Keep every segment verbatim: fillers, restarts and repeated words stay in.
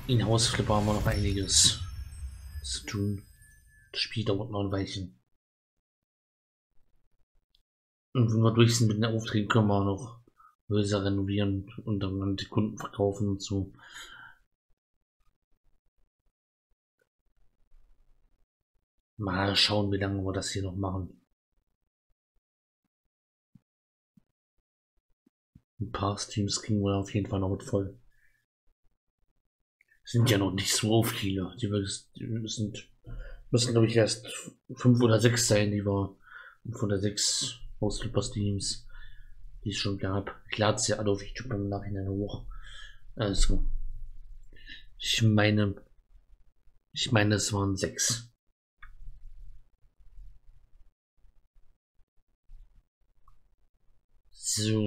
In Hausflipper haben wir noch einiges zu tun. Das Spiel dauert noch ein Weilchen. Und wenn wir durch sind mit den Aufträgen, können wir auch noch Häuser renovieren und dann an die Kunden verkaufen und so. Mal schauen, wie lange wir das hier noch machen. Ein paar Streams kriegen wir auf jeden Fall noch mit voll. Sind ja noch nicht so viele. Die müssen, müssen glaube ich erst fünf oder sechs sein, die wir fünf oder sechs Hausflipper-Streams, die es schon gab. Ich lade sie alle auf YouTube im Nachhinein hoch. Also, ich meine, ich meine, es waren sechs. So.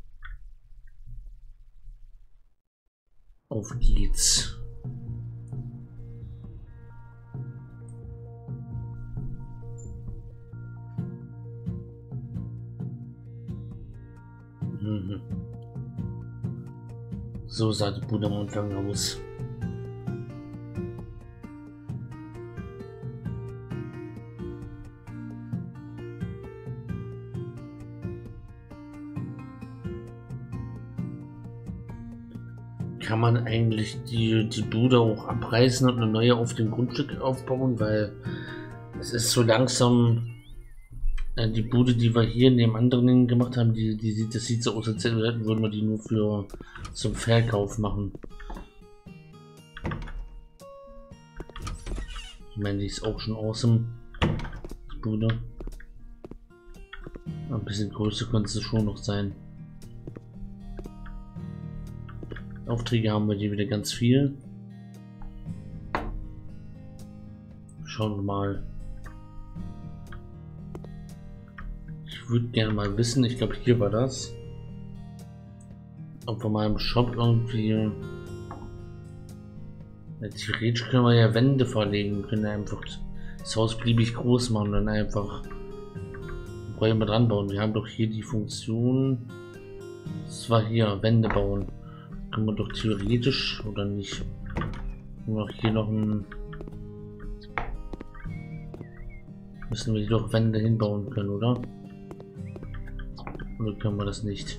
Auf geht's. Mhm. So sah die Bude am Anfang aus. Kann man eigentlich die, die Bude auch abreißen und eine neue auf dem Grundstück aufbauen, weil es ist so langsam äh, die Bude, die wir hier in dem anderen gemacht haben, die, die sieht, das sieht so aus, als würden wir die nur für zum Verkauf machen. Ich meine, die ist auch schon awesome, die Bude. Ein bisschen größer könnte es schon noch sein. Aufträge haben wir hier wieder ganz viel. Schauen wir mal. Ich würde gerne mal wissen, ich glaube hier war das, ob wir mal im Shop irgendwie, ja, theoretisch können wir ja Wände verlegen, wir können einfach das Haus beliebig groß machen und dann einfach Räume dran bauen. Wir haben doch hier die Funktion, das war hier, Wände bauen. Können wir doch theoretisch oder nicht. Haben wir auch hier noch ein. Müssen wir doch Wände hinbauen können, oder? Oder können wir das nicht?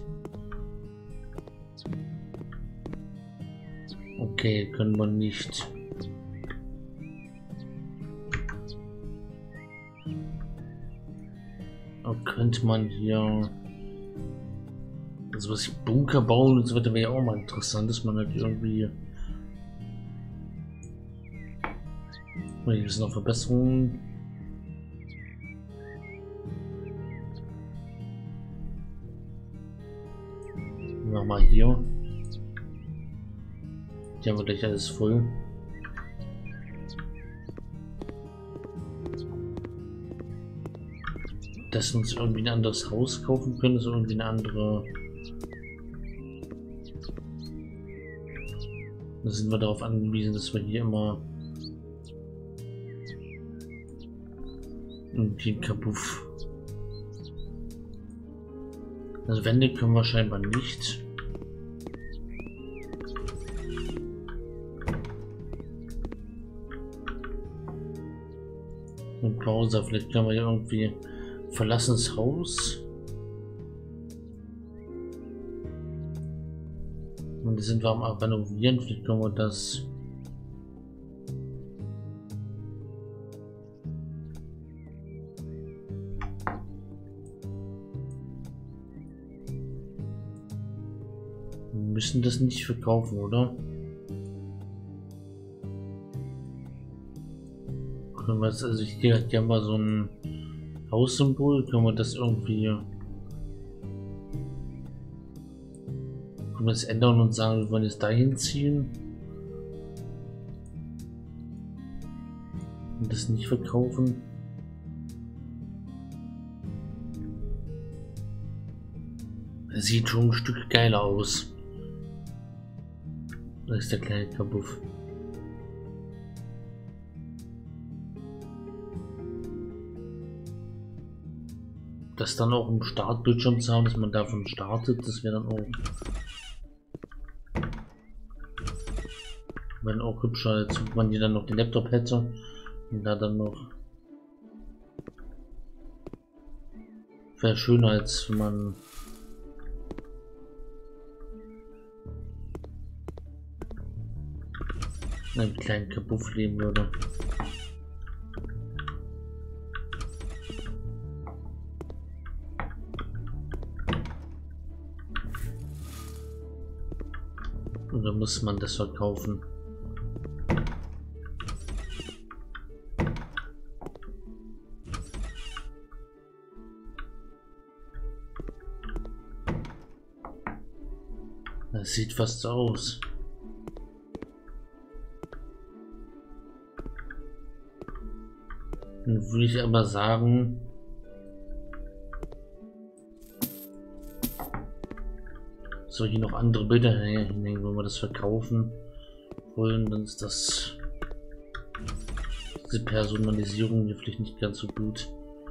Okay, können wir nicht. Aber könnte man hier. Also was ich Bunker bauen und so weiter wäre ja auch mal interessant, dass man halt irgendwie. Hier ist noch Verbesserungen. Nochmal hier. Die haben wir gleich alles voll. Dass wir uns irgendwie ein anderes Haus kaufen können, ist irgendwie eine andere. Da sind wir darauf angewiesen, dass wir hier immer irgendwie ein Kabuff. Also Wände können wir scheinbar nicht. Und Browser, vielleicht können wir hier irgendwie verlassenes Haus. Und sind wir am Renovieren, vielleicht können wir das. Wir müssen das nicht verkaufen, oder? Können wir das, also hier, hier haben wir so ein Haussymbol, können wir das irgendwie. Können wir das ändern und sagen, wir wollen es dahin ziehen und das nicht verkaufen. Das sieht schon ein Stück geiler aus. Da ist der kleine Kabuff. Das dann auch im Startbildschirm zu haben, dass man davon startet, das wäre dann auch. Wenn auch hübscher, als wenn man hier dann noch den Laptop hätte und da dann noch. Wäre schöner, als wenn man in einem kleinen Kabuff leben würde. Oder muss man das verkaufen? Das sieht fast so aus. Dann würde ich aber sagen, soll hier noch andere Bilder hinhängen, wenn wir das verkaufen wollen, dann ist das diese Personalisierung hier vielleicht nicht ganz so gut.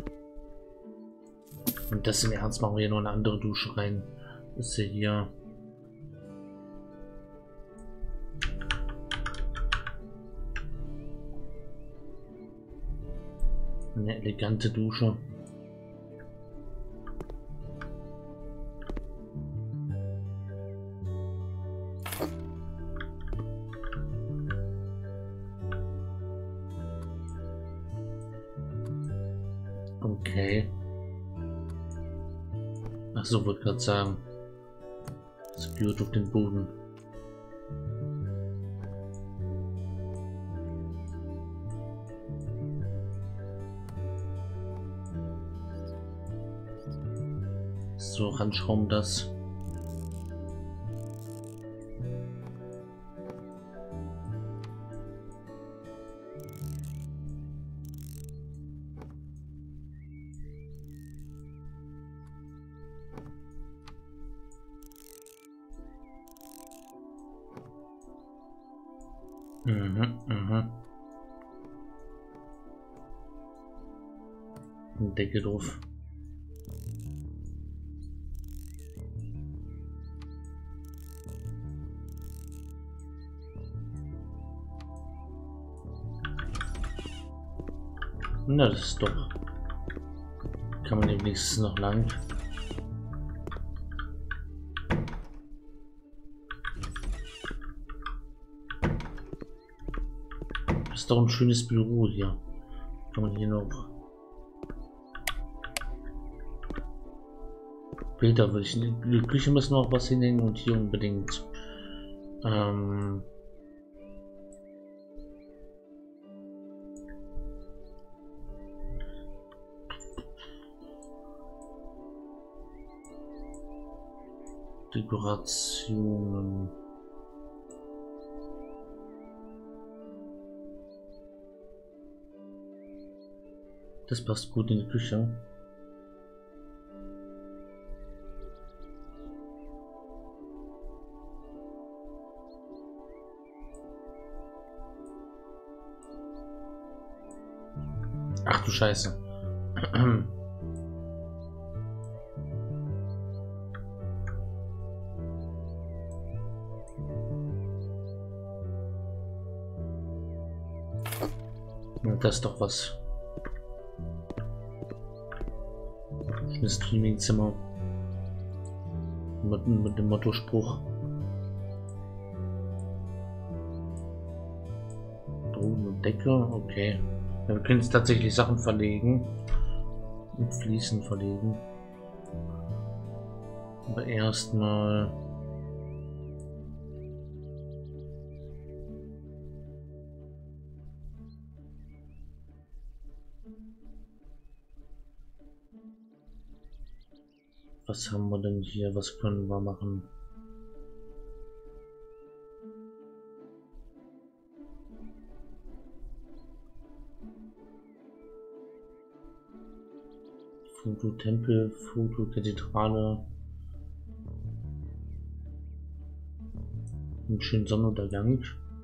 Und das im Ernst machen wir hier noch eine andere Dusche rein. Das ist ja hier eine elegante Dusche. Okay. Ach so, wollte gerade sagen. Es gehört auf den Boden. So, ranschrauben das. Mhm, mhm. Decke drauf. Na, das ist doch. Kann man wenigstens noch lang. Das ist doch ein schönes Büro hier. Kann man hier noch Bilder würde ich in die Küche müssen noch was hinhängen und hier unbedingt ähm, Dekorationen. Das passt gut in die Küche. Ach du Scheiße. Das ist doch was. Ein Streaming-Zimmer. Mit, mit dem Mottospruch. Drogen und Decke, okay. Ja, wir können jetzt tatsächlich Sachen verlegen. Und Fliesen verlegen. Aber erstmal. Was haben wir denn hier? Was können wir machen? Foto-Tempel, Foto-Kathedrale. Einen schönen Sonnenuntergang.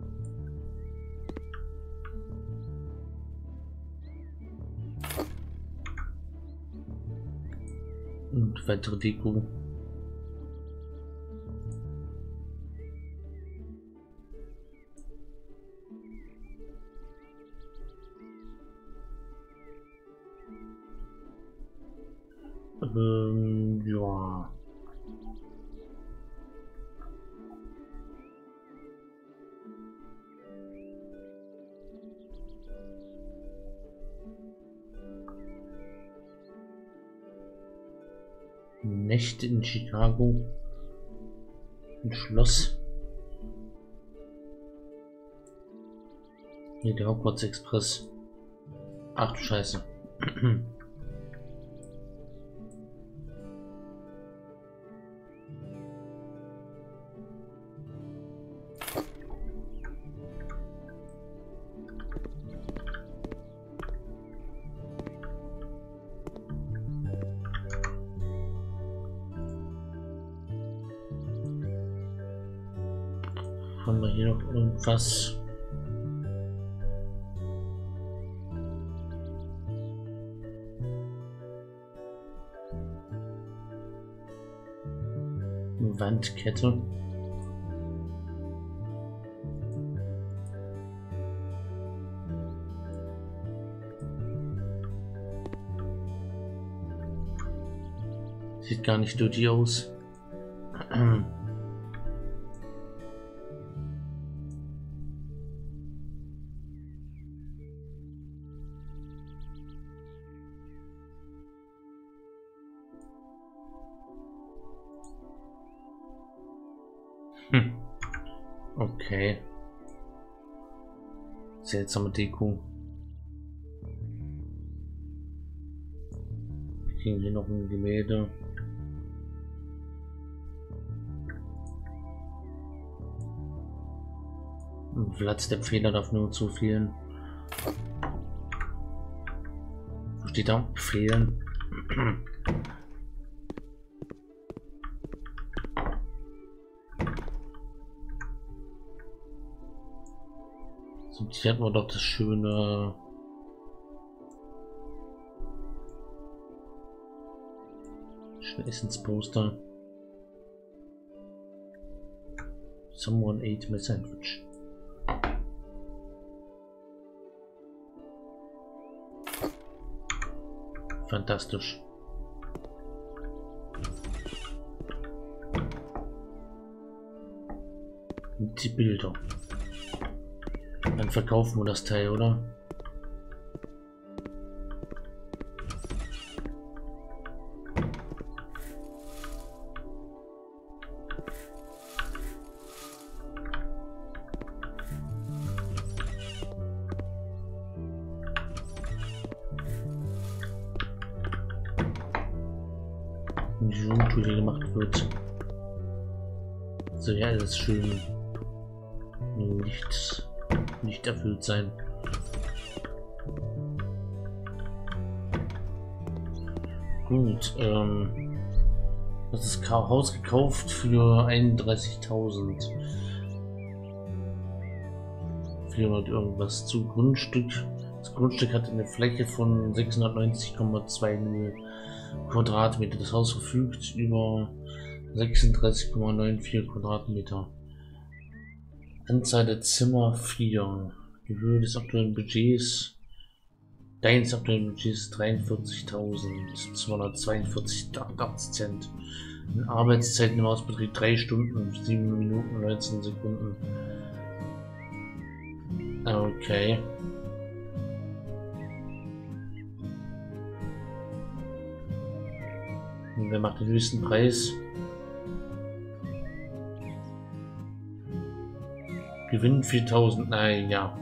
Und weitere Deko. Ähm, ja. Nächte in Chicago. Ein Schloss. Hier der Hogwarts Express. Ach du Scheiße. Haben wir hier noch irgendwas? Eine Wandkette. Sieht gar nicht dirty aus. Hm. Okay. Seltsame Deko. Kriegen wir noch ein Gemälde. Ein Platz der Fehler darf nur zu fehlen. Wo steht da? Fehlen. So, hier hatten wir doch das schöne schöne Essensposter. Someone ate my sandwich. Fantastisch. Und die Bilder. Dann verkaufen wir das Teil, oder? Wenn die Jungstudie gemacht wird. So, ja, alles schön. Nicht, nicht erfüllt sein. Gut, ähm, das ist Haus gekauft für einunddreißigtausend. vierhundert irgendwas zu Grundstück. Das Grundstück hat eine Fläche von sechshundertneunzig Komma zwei null Quadratmeter. Das Haus verfügt über sechsunddreißig Komma vierundneunzig Quadratmeter. Anzahl der Zimmer vier. Die Höhe des aktuellen Budgets. Deines aktuellen Budgets ist dreiundvierzigtausendzweihundertzweiundvierzig Cent. In Arbeitszeiten im Hausbetrieb drei Stunden, sieben Minuten, neunzehn Sekunden. Okay. Und wer macht den höchsten Preis? Gewinn viertausend, nein, ja.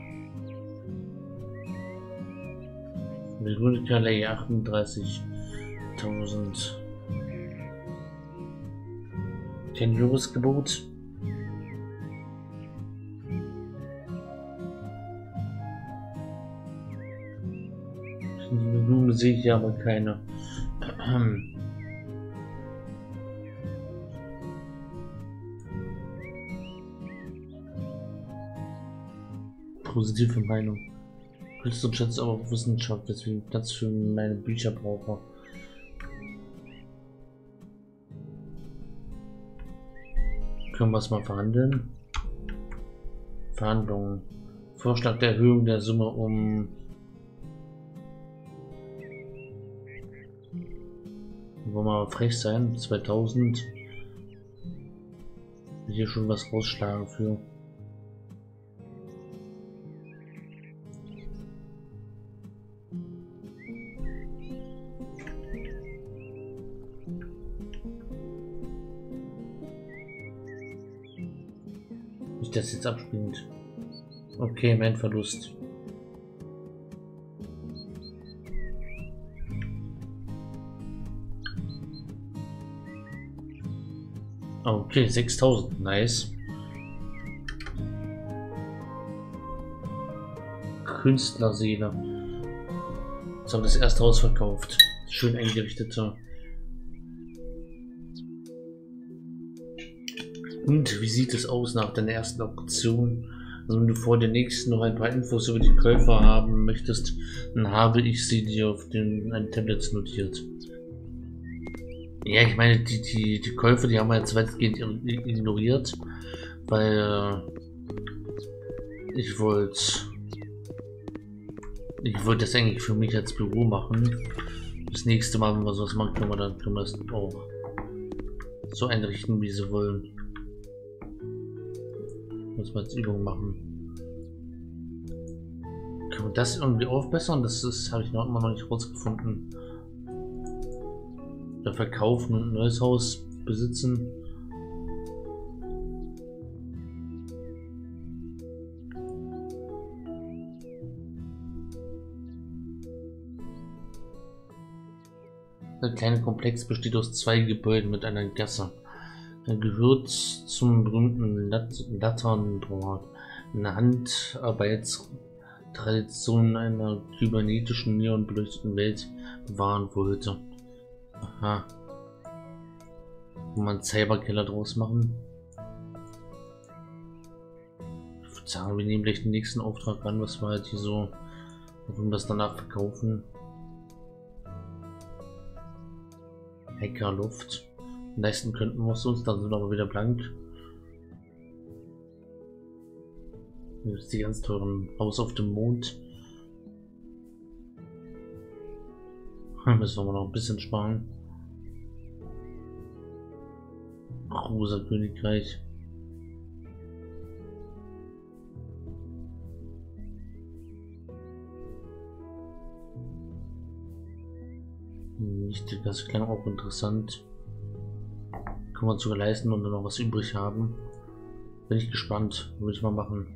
Veronika Lay achtunddreißigtausend. Kein Jahresgebot. Die Blume sehe ich ja aber keine. Positive Meinung. Kunst und Schätze, aber auch Wissenschaft, deswegen Platz für meine Bücher brauche. Können wir es mal verhandeln? Verhandlungen. Vorschlag der Erhöhung der Summe um wollen wir mal frech sein. zweitausend. Hier schon was rausschlagen für. Nicht, dass jetzt abspringt. Okay, mein Verlust. Okay, sechstausend, nice. Künstlerseele. Jetzt haben wir das erste Haus verkauft. Schön eingerichtete. Und wie sieht es aus nach deiner ersten Auktion? Also wenn du vor der nächsten noch ein paar Infos über die Käufer haben möchtest, dann habe ich sie dir auf den ein Tablet notiert. Ja, ich meine, die, die, die Käufer, die haben wir jetzt weitgehend ignoriert, weil äh, ich wollte ich wollte das eigentlich für mich als Büro machen. Das nächste Mal, wenn wir sowas machen, können wir dann können wir es auch so einrichten, wie sie wollen. Muss man jetzt Übungen machen. Können wir das irgendwie aufbessern? Das ist, habe ich noch immer noch nicht rausgefunden. Oder verkaufen und ein neues Haus besitzen. Der kleine Komplex besteht aus zwei Gebäuden mit einer Gasse. Er gehört zum berühmten Lat Laternenbauer, eine Handarbeitstradition einer kybernetischen, neonbeleuchteten Welt bewahren wollte. Aha. Kann man einen Cyberkeller draus machen? Ich würde sagen, wir nehmen gleich den nächsten Auftrag an, was wir halt hier so, warum das danach verkaufen. Hackerluft. Leisten könnten wir es uns, dann sind wir aber wieder blank. Hier ist die ganz teuren Haus auf dem Mond. Müssen wir noch ein bisschen sparen. Rosa Königreich. Nicht, das klang auch interessant. Können wir uns sogar leisten und dann noch was übrig haben. Bin ich gespannt, würde ich mal machen.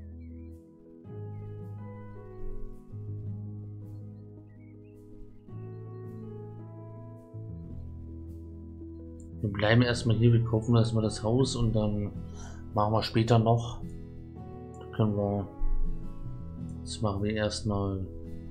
Wir bleiben erstmal hier, wir kaufen erstmal das Haus und dann machen wir später noch. Da können wir. Das machen wir erstmal.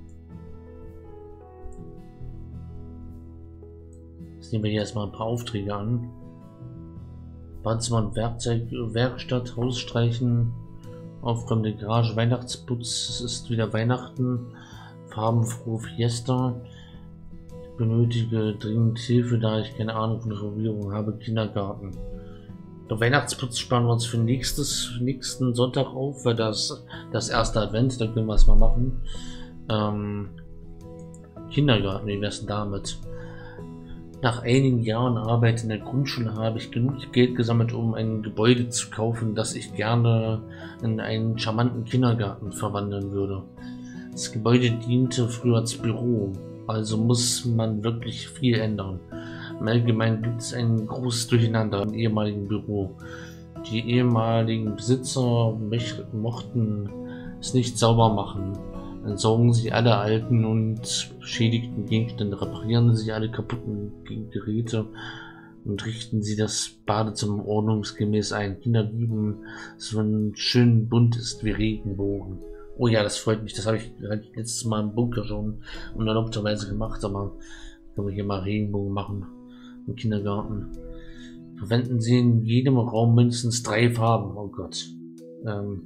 Jetzt nehmen wir hier erstmal ein paar Aufträge an. Badezimmer und Werkzeug, Werkstatt, Haus streichen, aufräumende Garage, Weihnachtsputz, es ist wieder Weihnachten, farbenfrohe Fiesta. Ich benötige dringend Hilfe, da ich keine Ahnung von Renovierung habe, Kindergarten. Der Weihnachtsputz sparen wir uns für nächstes, nächsten Sonntag auf, weil das das erste Advent, da können wir es mal machen. Ähm, Kindergarten, wie wär's denn damit? Nach einigen Jahren Arbeit in der Grundschule habe ich genug Geld gesammelt, um ein Gebäude zu kaufen, das ich gerne in einen charmanten Kindergarten verwandeln würde. Das Gebäude diente früher als Büro, also muss man wirklich viel ändern. Im Allgemeinen gibt es ein großes Durcheinander im ehemaligen Büro. Die ehemaligen Besitzer mochten es nicht sauber machen. Entsorgen Sie alle alten und beschädigten Gegenstände, reparieren Sie alle kaputten Geräte und richten Sie das Badezimmer ordnungsgemäß ein. Kinder lieben es, wenn schön bunt ist wie Regenbogen. Oh ja, das freut mich. Das habe ich letztes Mal im Bunker schon unerlaubterweise gemacht, aber können wir hier mal Regenbogen machen im Kindergarten. Verwenden Sie in jedem Raum mindestens drei Farben. Oh Gott. Ähm.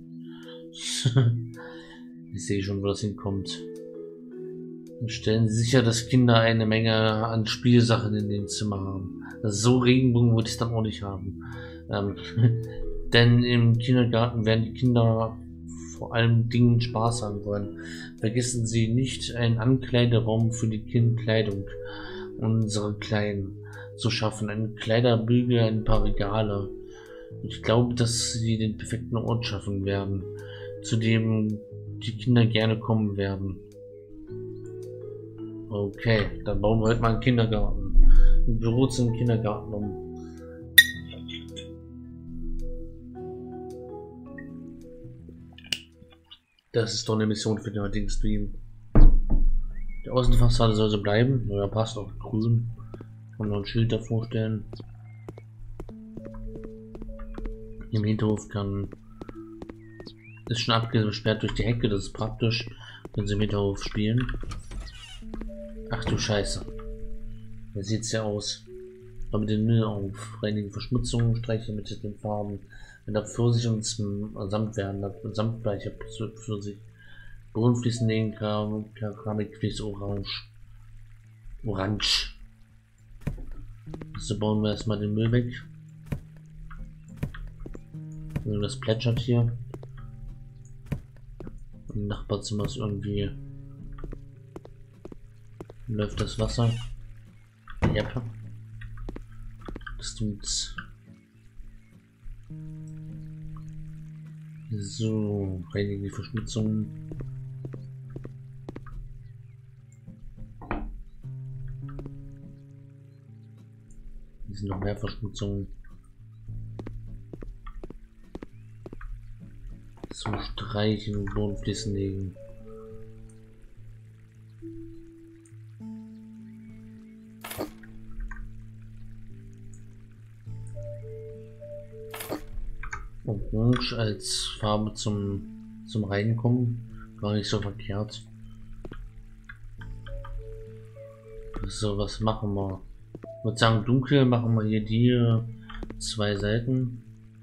Ich sehe schon, wo das hinkommt. Und stellen Sie sicher, dass Kinder eine Menge an Spielsachen in dem Zimmer haben. Also so Regenbogen würde ich dann auch nicht haben. Ähm, denn im Kindergarten werden die Kinder vor allem Dingen Spaß haben wollen. Vergessen Sie nicht einen Ankleideraum für die Kindkleidung. Unsere Kleinen zu schaffen. Ein Kleiderbügel, ein paar Regale. Ich glaube, dass sie den perfekten Ort schaffen werden, zu dem die Kinder gerne kommen werden. Okay, dann bauen wir halt mal einen Kindergarten. Ein Büro zum Kindergarten um. Das ist doch eine Mission für den heutigen Stream. Die Außenfassade soll so bleiben. Ja, passt auch grün. Kann noch ein Schild davor stellen. Im Hinterhof kann ist schon abgesperrt durch die Hecke. Das ist praktisch, wenn sie im Hinterhof spielen. Ach du Scheiße. Da sieht's ja aus. Aber den Müll auf. Reinigen Verschmutzungen, streichen mit den Farben. Wenn da Pfirsich und Samt werden, Samtbleiche Pfirsich. Bodenfließen legen, Keramikflies orange. Orange. So bauen wir erstmal den Müll weg. Und das plätschert hier. Im Nachbarzimmer ist irgendwie läuft das Wasser. Yep. Das tut's. So, reinigen die Verschmutzung. Hier sind noch mehr Verschmutzungen. So, streichen, Bodenfließen legen. Orange als Farbe zum, zum Reinkommen. Gar nicht so verkehrt. So, was machen wir? Ich würde sagen, dunkel machen wir hier die zwei Seiten.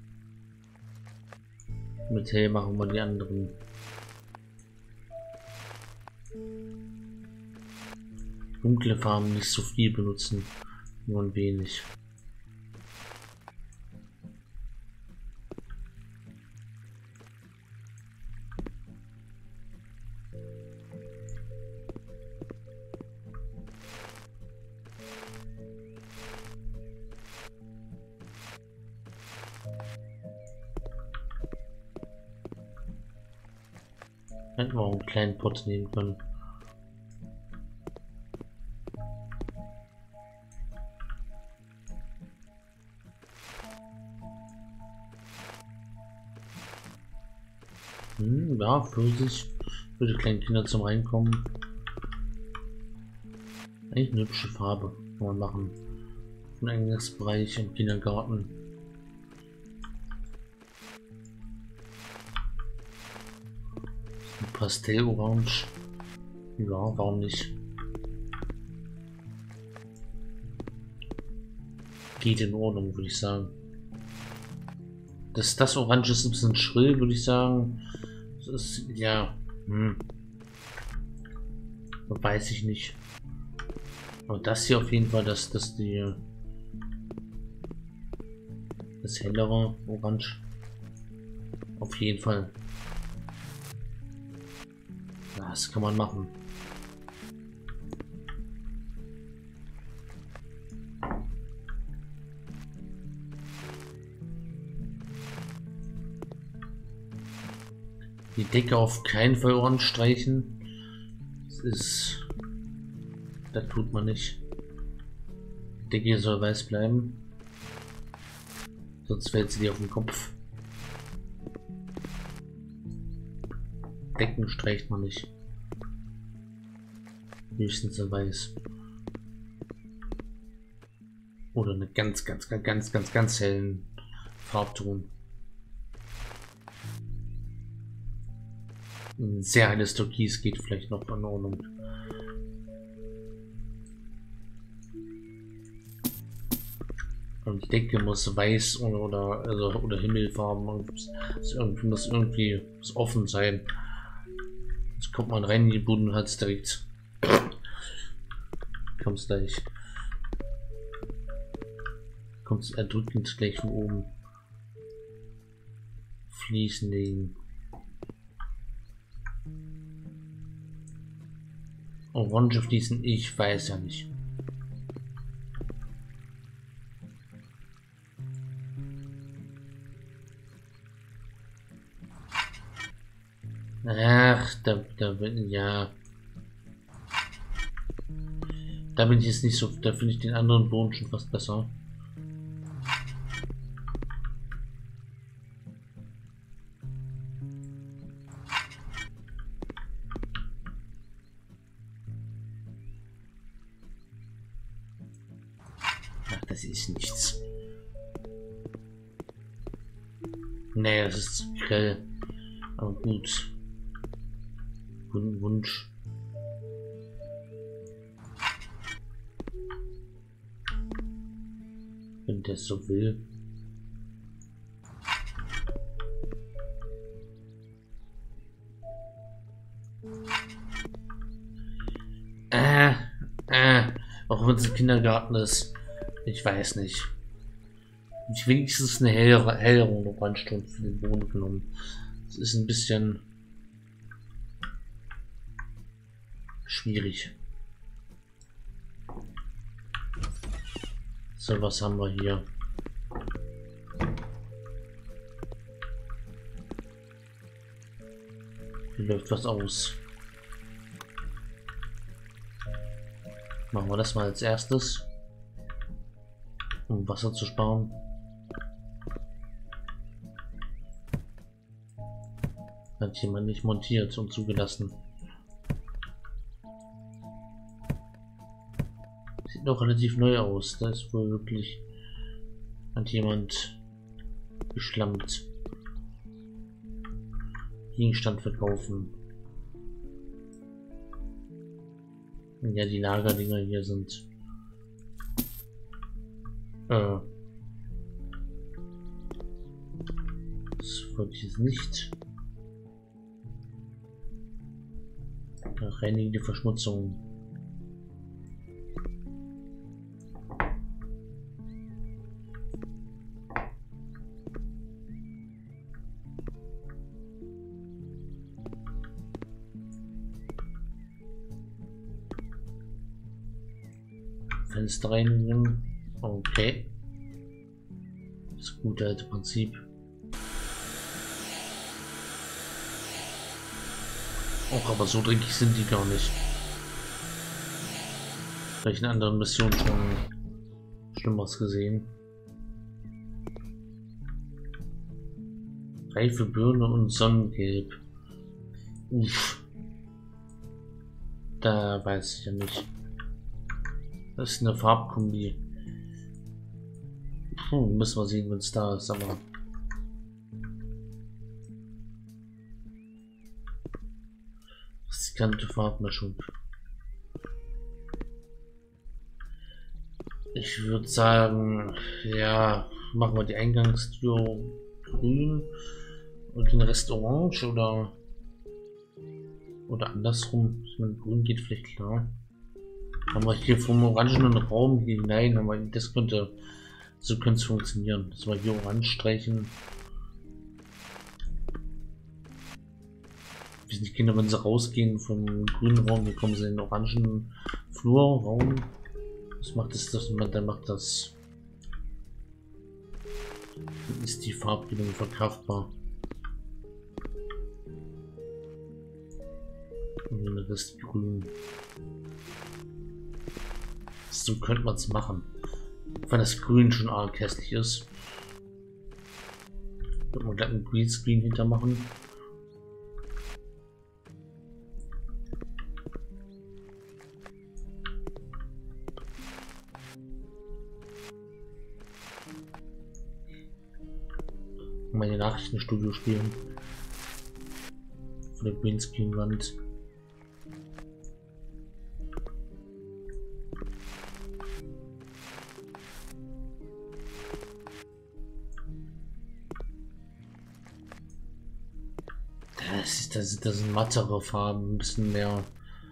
Mit hell machen wir die anderen. Dunkle Farben nicht so viel benutzen, nur ein wenig. Hätten wir auch einen kleinen Pot nehmen können. Hm, ja, Pfirsich für die kleinen Kinder zum Reinkommen. Eigentlich eine hübsche Farbe kann man machen. Im Eingangsbereich im Kindergarten. Pastellorange. Ja, warum nicht? Geht in Ordnung, würde ich sagen. Das, das Orange ist ein bisschen schrill, würde ich sagen. Das ist, ja, hm. Weiß ich nicht. Aber das hier auf jeden Fall, dass das die das hellere Orange. Auf jeden Fall. Das kann man machen. Die Decke auf keinen Fall orange streichen. Das ist... Das tut man nicht. Die Decke soll weiß bleiben. Sonst fällt sie dir auf den Kopf. Decken streicht man nicht. Höchstens in weiß. Oder eine ganz, ganz, ganz, ganz, ganz, ganz hellen Farbton. Ein sehr helles Türkis geht vielleicht noch in Ordnung. Und die Decke muss weiß oder, oder, also, oder Himmelfarben. Es irgendwie, muss irgendwie muss offen sein. Jetzt kommt man rein in die Bude und hat es direkt. Kommst gleich. Kommt erdrückend gleich von oben. Fließen legen. Orange fließen, ich weiß ja nicht. Ach, da, da bin ja. Da bin ich jetzt nicht so. Da finde ich den anderen Boden schon fast besser. Ach, das ist nichts. Nee, das ist zu grell. Aber gut. Guten Wunsch. Wenn der so will. Äh, äh, auch wenn es ein Kindergarten ist. Ich weiß nicht. Ich wenigstens eine hellere, hellere Brandstunde für den Boden genommen. Das ist ein bisschen schwierig. So, was haben wir hier? Hier läuft was aus. Machen wir das mal als erstes, um Wasser zu sparen. Hat jemand nicht montiert und zugelassen. Sieht noch relativ neu aus. Da ist wohl wirklich, hat jemand geschlammt. Gegenstand verkaufen. Ja, die Lagerdinger hier sind äh, das wollte ich jetzt nicht. Reinigende Verschmutzung. Fenster reinigen. Okay. Das gute alte Prinzip. Auch aber so dreckig sind die gar nicht. Vielleicht in anderen Missionen schon Schlimmeres gesehen. Reife Birne und Sonnengelb. Uff. Da weiß ich ja nicht. Das ist eine Farbkombi. Puh, müssen wir sehen, wenn es da ist, aber riskante Farbmischung. Ich würde sagen, ja, machen wir die Eingangstür grün und den Rest orange oder oder andersrum. Ich meine, grün geht vielleicht klar. Haben wir hier vom orangenen Raum hinein, aber das könnte, so könnte es funktionieren. Dass wir hier orange streichen. Wie sind die Kinder, wenn sie rausgehen vom grünen Raum, hier kommen sie in den orangen Flurraum. Was macht das, das dann macht das, ist die Farbgebung verkraftbar. Und dann ist grün. So könnte man es machen. Weil das Grün schon arg hässlich ist. Wird man gleich einen Greenscreen hintermachen. Meine Nachrichtenstudio spielen. Von der Greenscreen-Wand. Das, ist, das, das sind mattere Farben, ein bisschen mehr.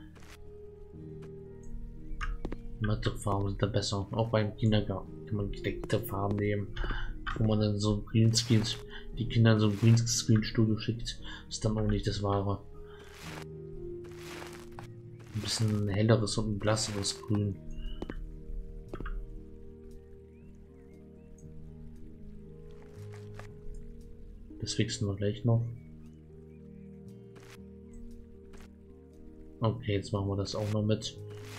Mattere Farben sind da besser. Auch beim Kindergarten kann man gedeckte Farben nehmen, wo man dann so Greenscreen, die Kinder in so ein Greenscreen-Studio schickt, ist dann auch nicht das Wahre. Ein bisschen helleres und ein blasseres Grün. Das fixen wir gleich noch. Okay, jetzt machen wir das auch noch mit.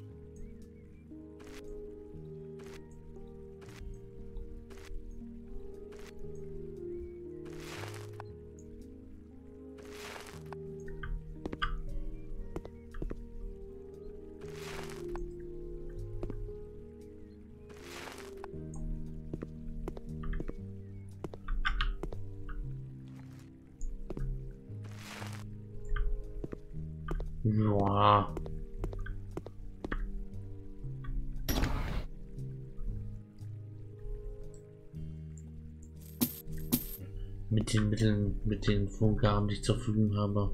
Ja. Mit den Mitteln, mit den Vorgaben, die ich zur Verfügung habe.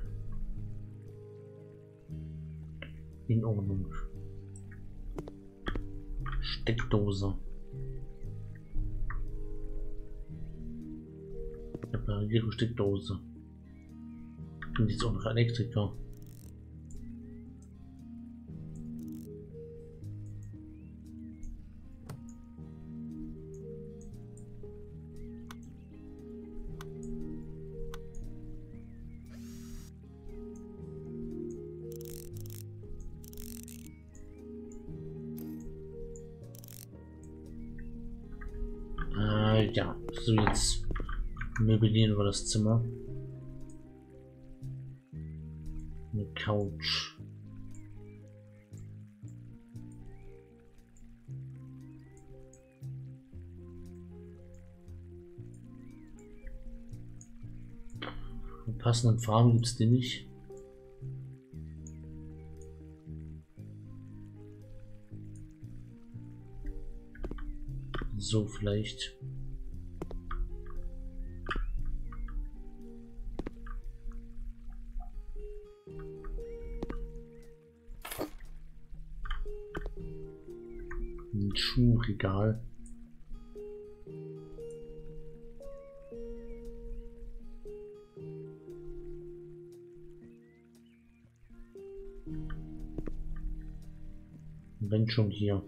In Ordnung. Steckdose. Repariere Steckdose. Und jetzt auch noch Elektriker. Äh, ja, so jetzt möblieren wir das Zimmer. Eine Couch. Einen passenden Farben gibt es die nicht. So vielleicht. Ein Schuhregal. Wenn schon hier.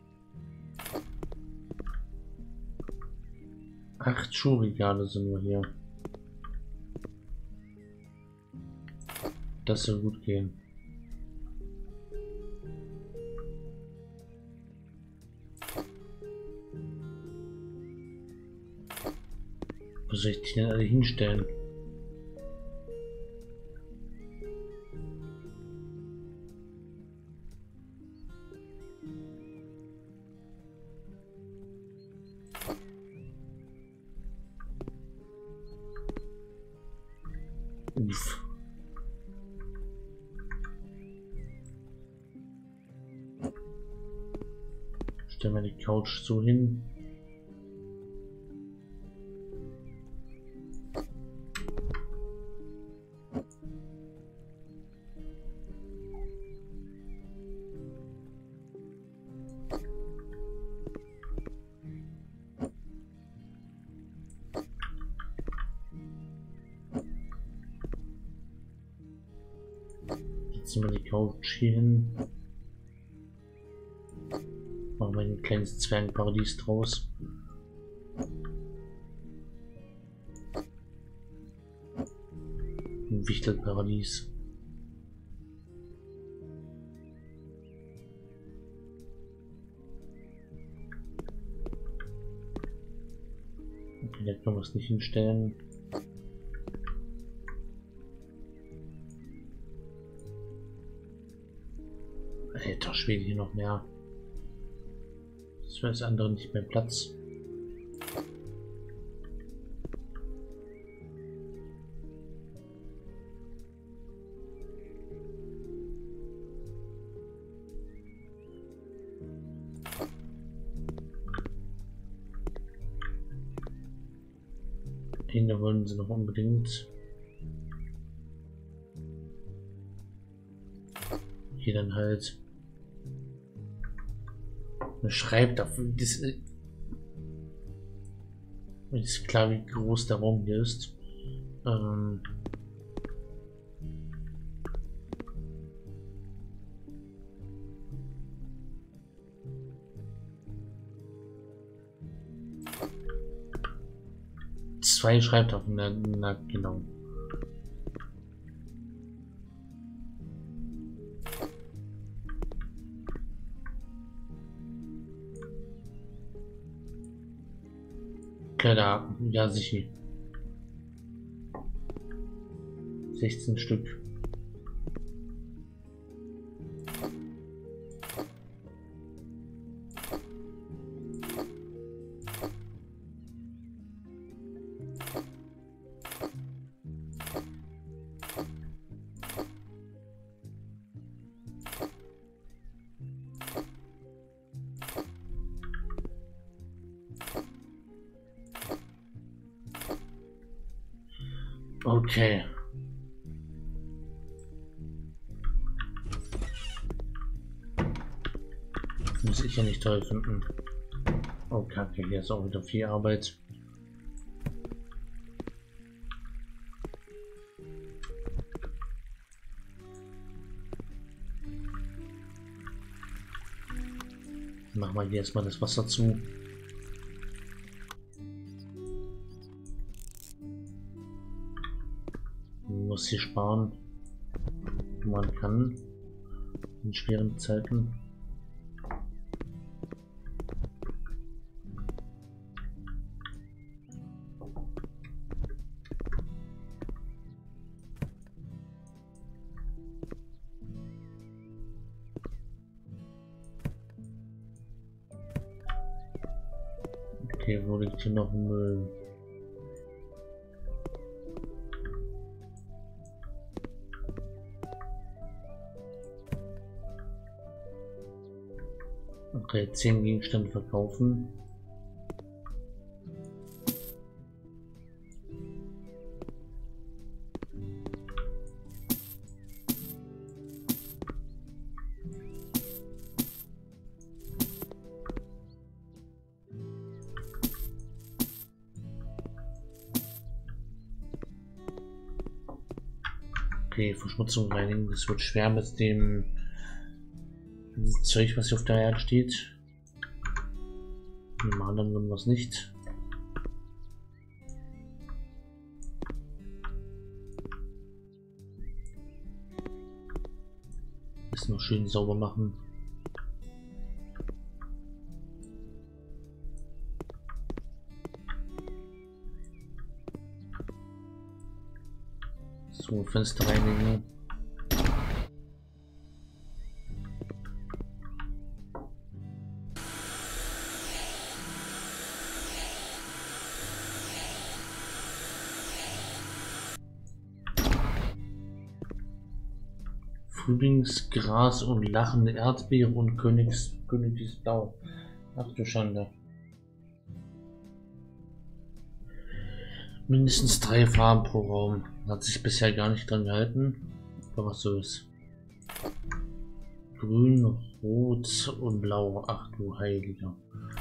Acht Schuhregale sind wir hier. Das soll gut gehen. Wo soll ich die denn alle hinstellen? Uff. Stellen wir die Couch so hin. Setzen wir die Couch hier hin. Machen wir ein kleines Zwergenparadies draus. Ein Wichtelparadies. Okay, da können wir es nicht hinstellen. Alter Schwede, hier noch mehr. Das für das andere nicht mehr Platz. Den da wollen sie noch unbedingt. Hier dann halt. Man schreibt auf. Das ist klar, wie groß der Raum hier ist. Ähm Zwei Schreibtafeln, na, na genau. Kleiderhaken, ja sicher. sechzehn Stück. Okay. Muss ich ja nicht toll finden. Oh Kacke, hier ist auch wieder viel Arbeit. Machen wir hier erstmal das Wasser zu. Man muss hier sparen, wo man kann, in schweren Zeiten. Okay, wo liegt hier noch Müll? Okay, zehn Gegenstände verkaufen. Okay, Verschmutzung reinigen. Das wird schwer mit dem Zeug, was hier auf der Erde steht. Wir machen dann was nicht. Ist noch schön sauber machen. So, Fenster reinigen. Frühlingsgras und lachende Erdbeere und Königs, Königliches Blau. Ach du Schande. Mindestens drei Farben pro Raum. Hat sich bisher gar nicht dran gehalten. Aber was so ist. Grün, Rot und Blau. Ach du Heiliger.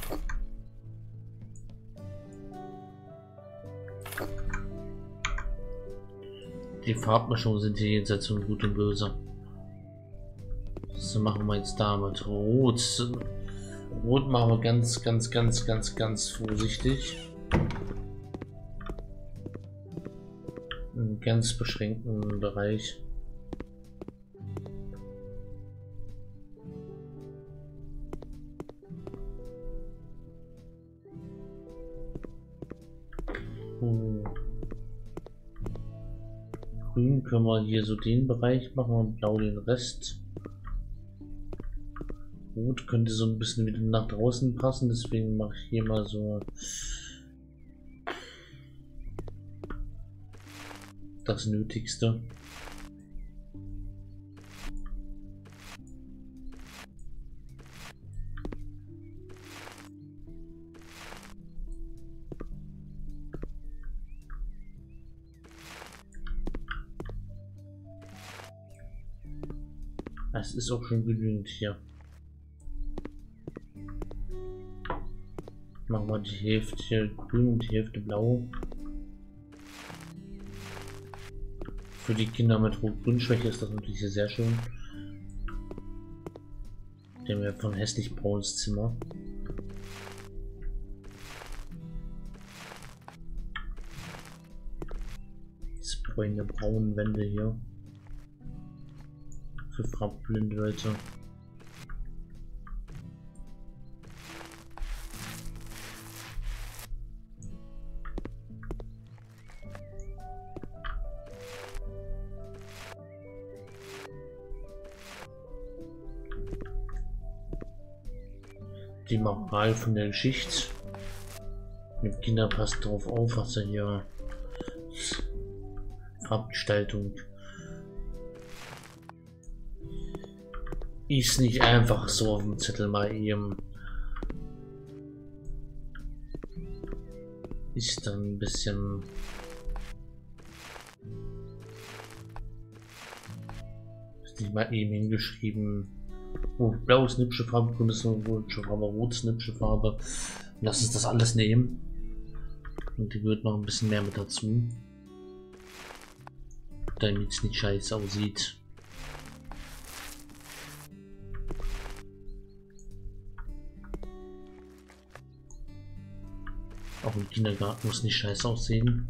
Die Farbmischungen sind hier jenseits von Gut und Böse. So machen wir jetzt damit. Rot. Rot machen wir ganz, ganz, ganz, ganz, ganz vorsichtig. Einen ganz beschränkten Bereich. Hm. Grün können wir hier so den Bereich machen und blau den Rest. Rot könnte so ein bisschen wieder nach draußen passen, deswegen mache ich hier mal so das Nötigste. Es ist auch schon genügend hier. Machen wir die Hälfte hier grün und die Hälfte blau. Für die Kinder mit Rot-Grün-Schwäche ist das natürlich sehr schön. Der haben ja von hässlich braunes Zimmer. Jetzt brauchen wir braune Wände hier. Für farbblinde Leute. die Moral von der Geschichte. Die Kinder passt drauf auf, was er hier Farbgestaltung ist nicht einfach so auf dem Zettel mal eben. Ist dann ein bisschen ist nicht mal eben hingeschrieben. Oh, blau ist eine hübsche Farbe, grün ist eine hübsche Farbe, rot ist eine hübsche Farbe. Lass uns das alles nehmen. Und die wird noch ein bisschen mehr mit dazu. Damit es nicht scheiße aussieht. Auch im Kindergarten muss nicht scheiße aussehen.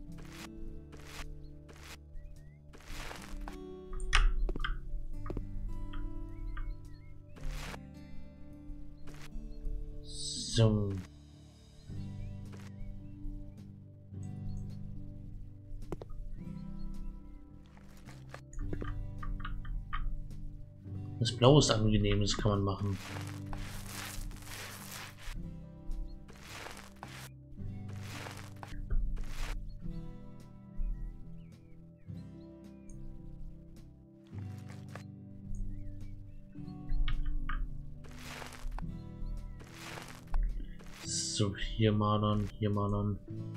So. Das Blau ist angenehm, das kann man machen. So, hier malern, hier malern.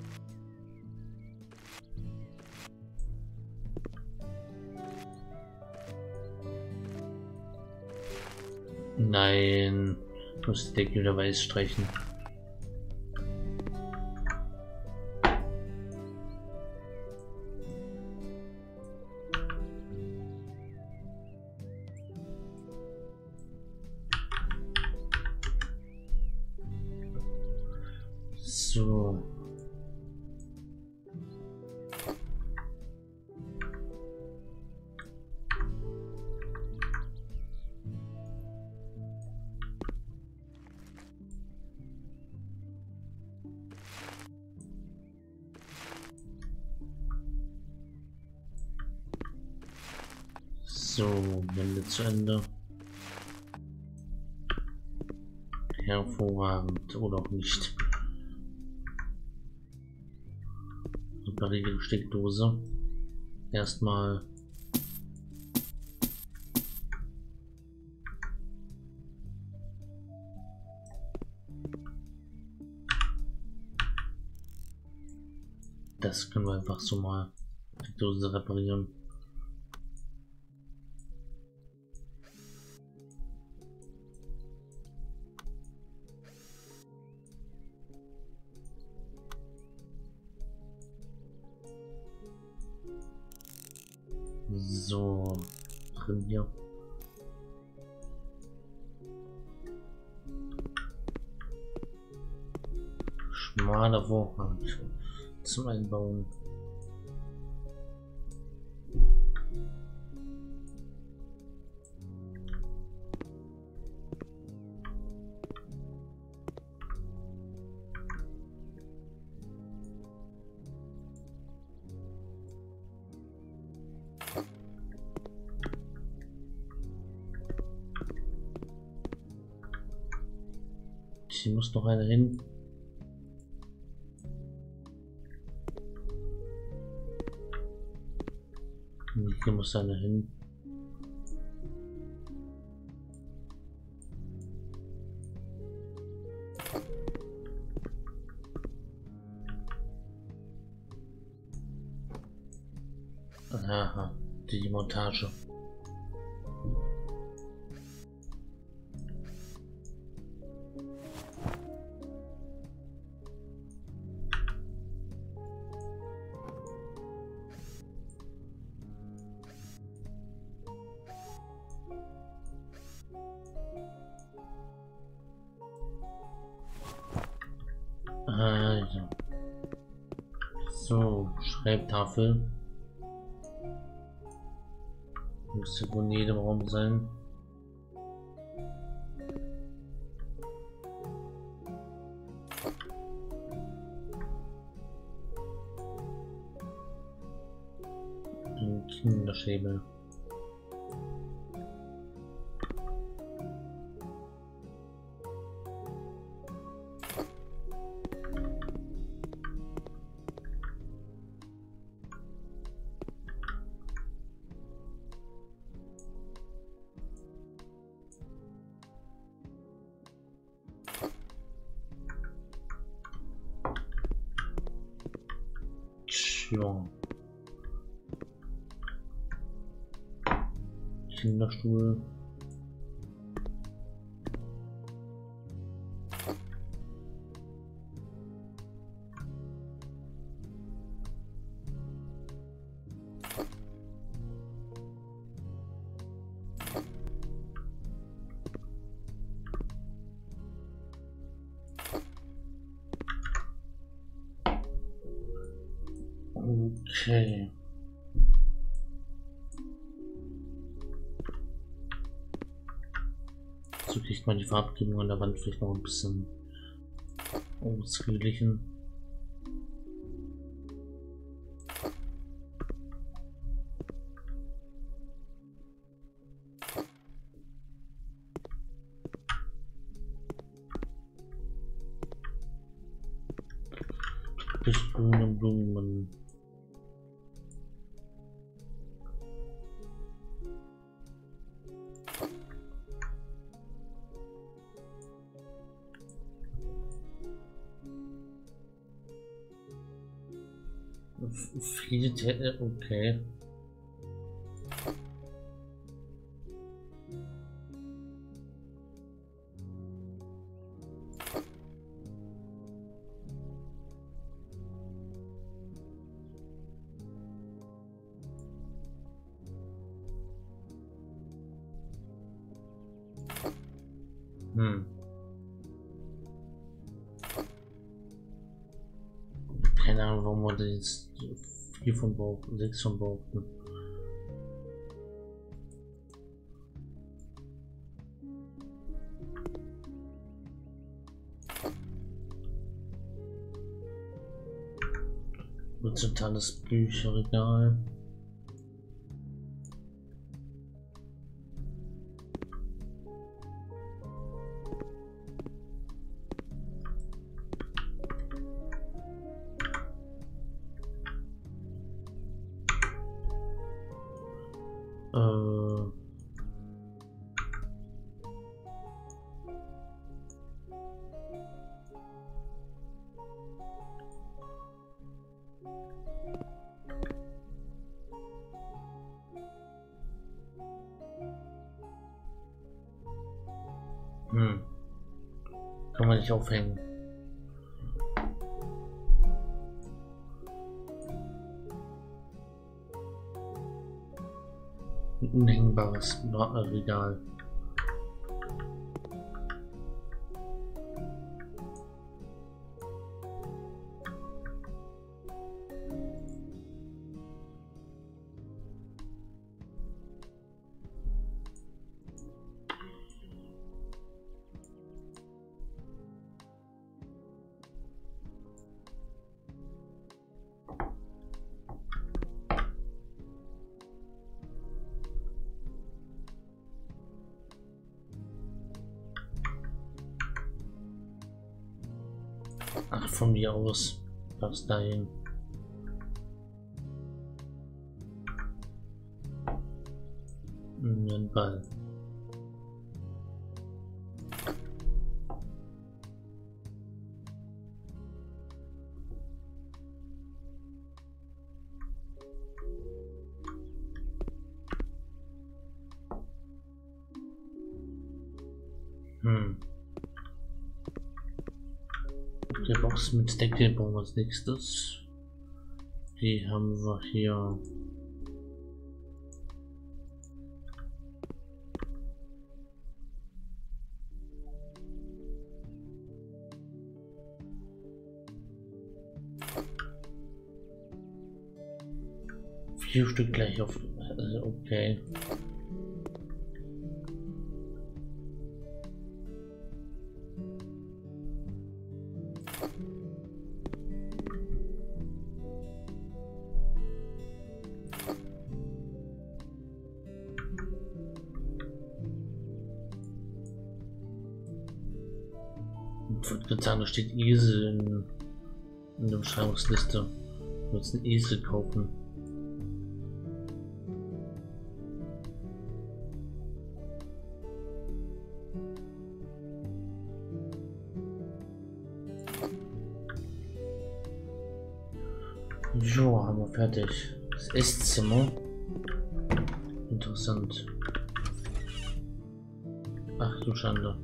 Nein, ich muss die Decke wieder weiß streichen. So. So, Wände zu Ende. Hervorragend oder auch nicht. Superige Steckdose. Erstmal das können wir einfach so mal die Dose reparieren. So, drin hier. Schmaler Vorhang zum Einbauen. Hier muss noch einer hin. Hier muss einer hin. Aha, die Montage. Also. So, Schreibtafel. Müsste wohl in jedem Raum sein. Ein Kinderschäbel. Ja. Kinderstuhl. Okay. So kriegt man die Farbgebung an der Wand vielleicht noch ein bisschen ausgeglichen. Bis grüne Blumen. Viele Tä okay. Hm. Keine Ahnung, warum wir da jetzt vier von brauchen, sechs von brauchten. Horizontales Bücherregal. Äh, hm. Kann man nicht aufhängen. Ein unhängbares Regal. Ach, von mir aus. Was dahin? Ein Ball. Hm. Die Box mit Deckel bauen wir als nächstes. Die haben wir hier. Vier Stück gleich auf. Also okay. Ich würde sagen, da steht Esel in, in der Beschreibungsliste. Wir müssen einen Esel kaufen. Jo, haben wir fertig. Das Esszimmer. Interessant. Ach du Schande.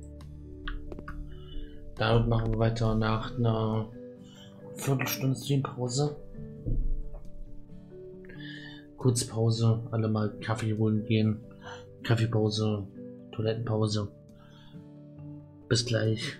Damit machen wir weiter nach einer Viertelstunde Streampause. Kurzpause, alle mal Kaffee holen gehen. Kaffeepause, Toilettenpause. Bis gleich.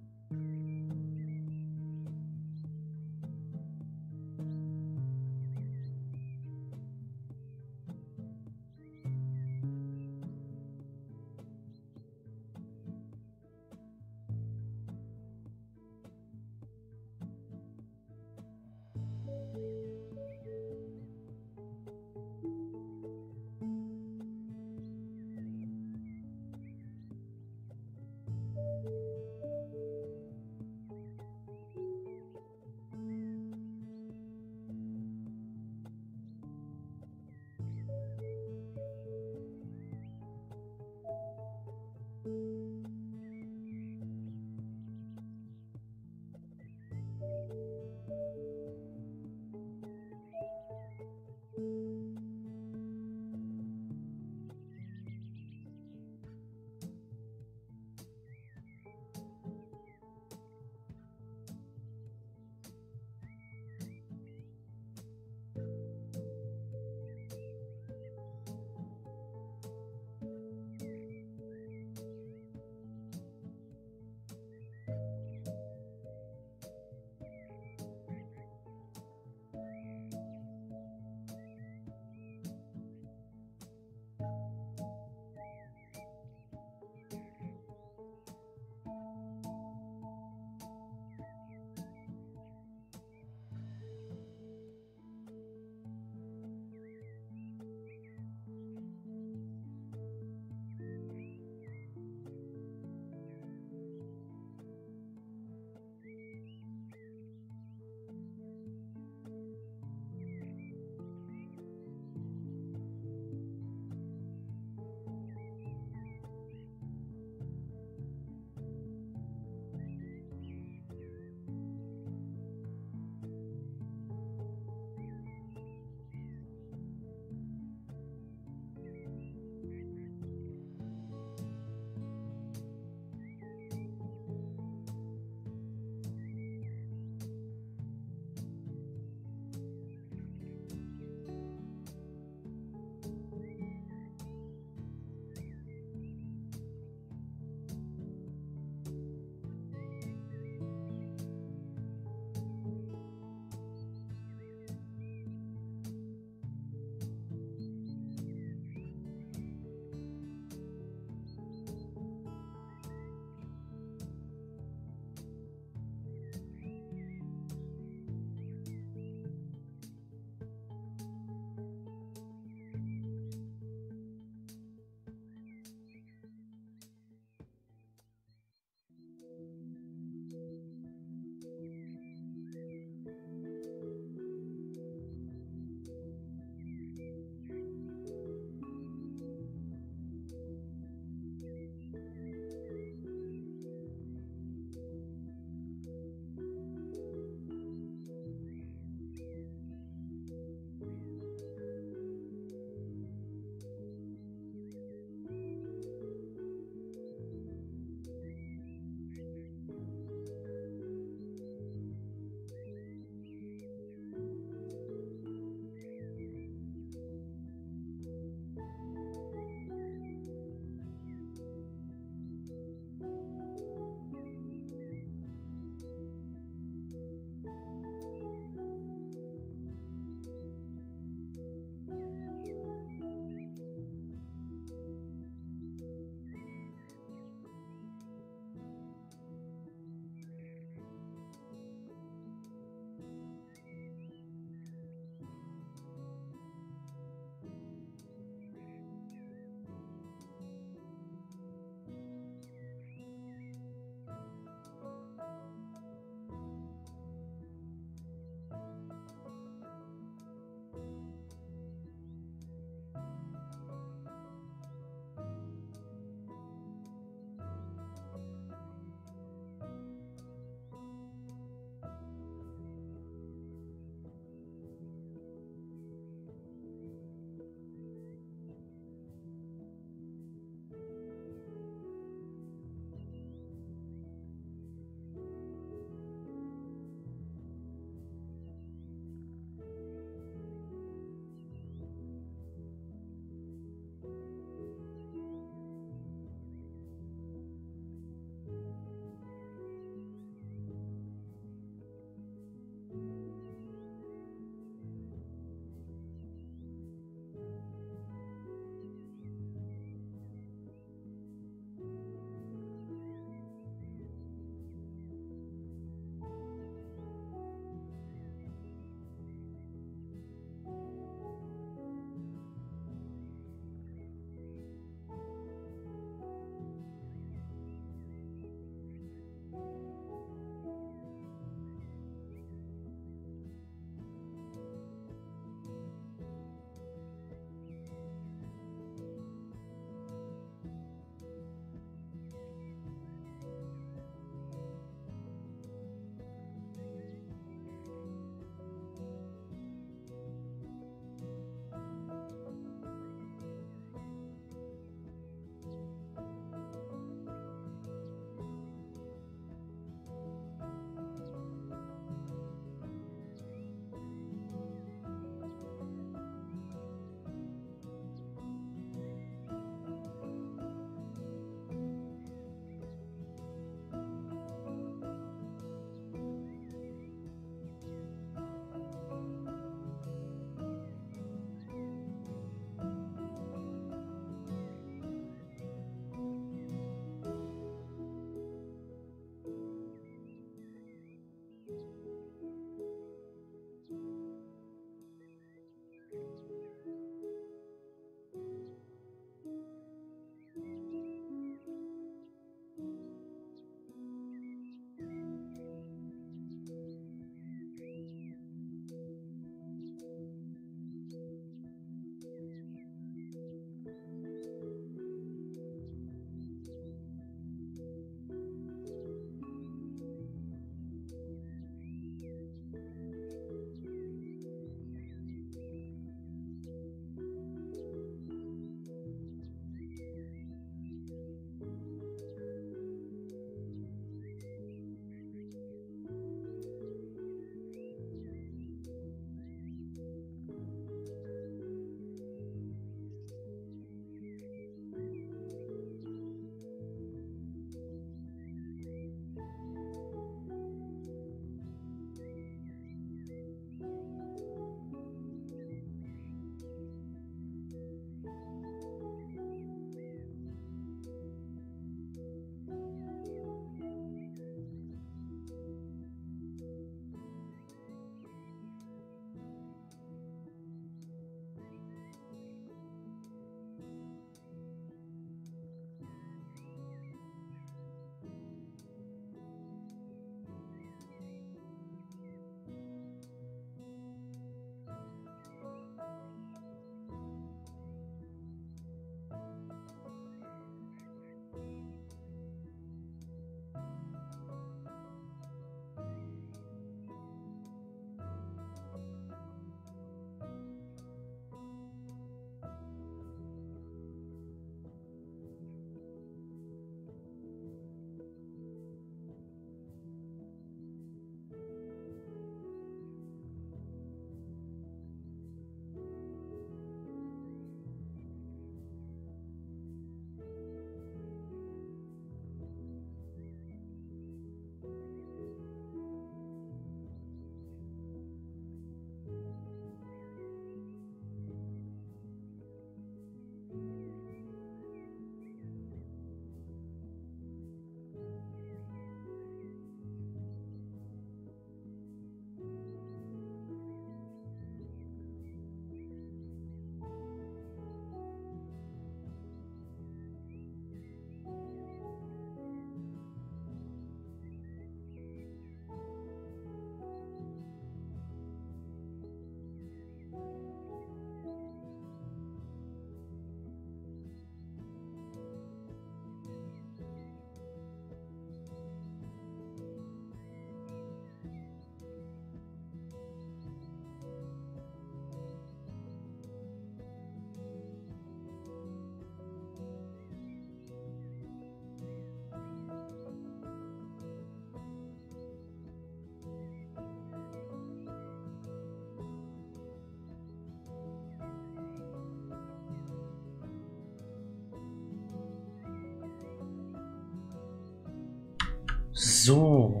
So.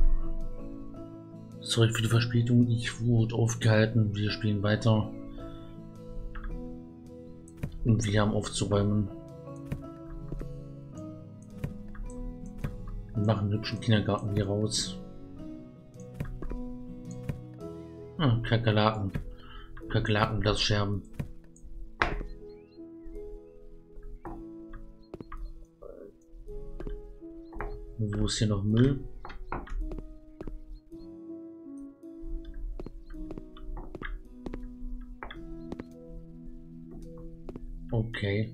Sorry für die Verspätung. Ich wurde aufgehalten. Wir spielen weiter. Und wir haben aufzuräumen. Wir machen einen hübschen Kindergarten hier raus. Ah, Kakerlaken. Kakerlaken-Glasscherben. Wo ist hier noch Müll? Okay.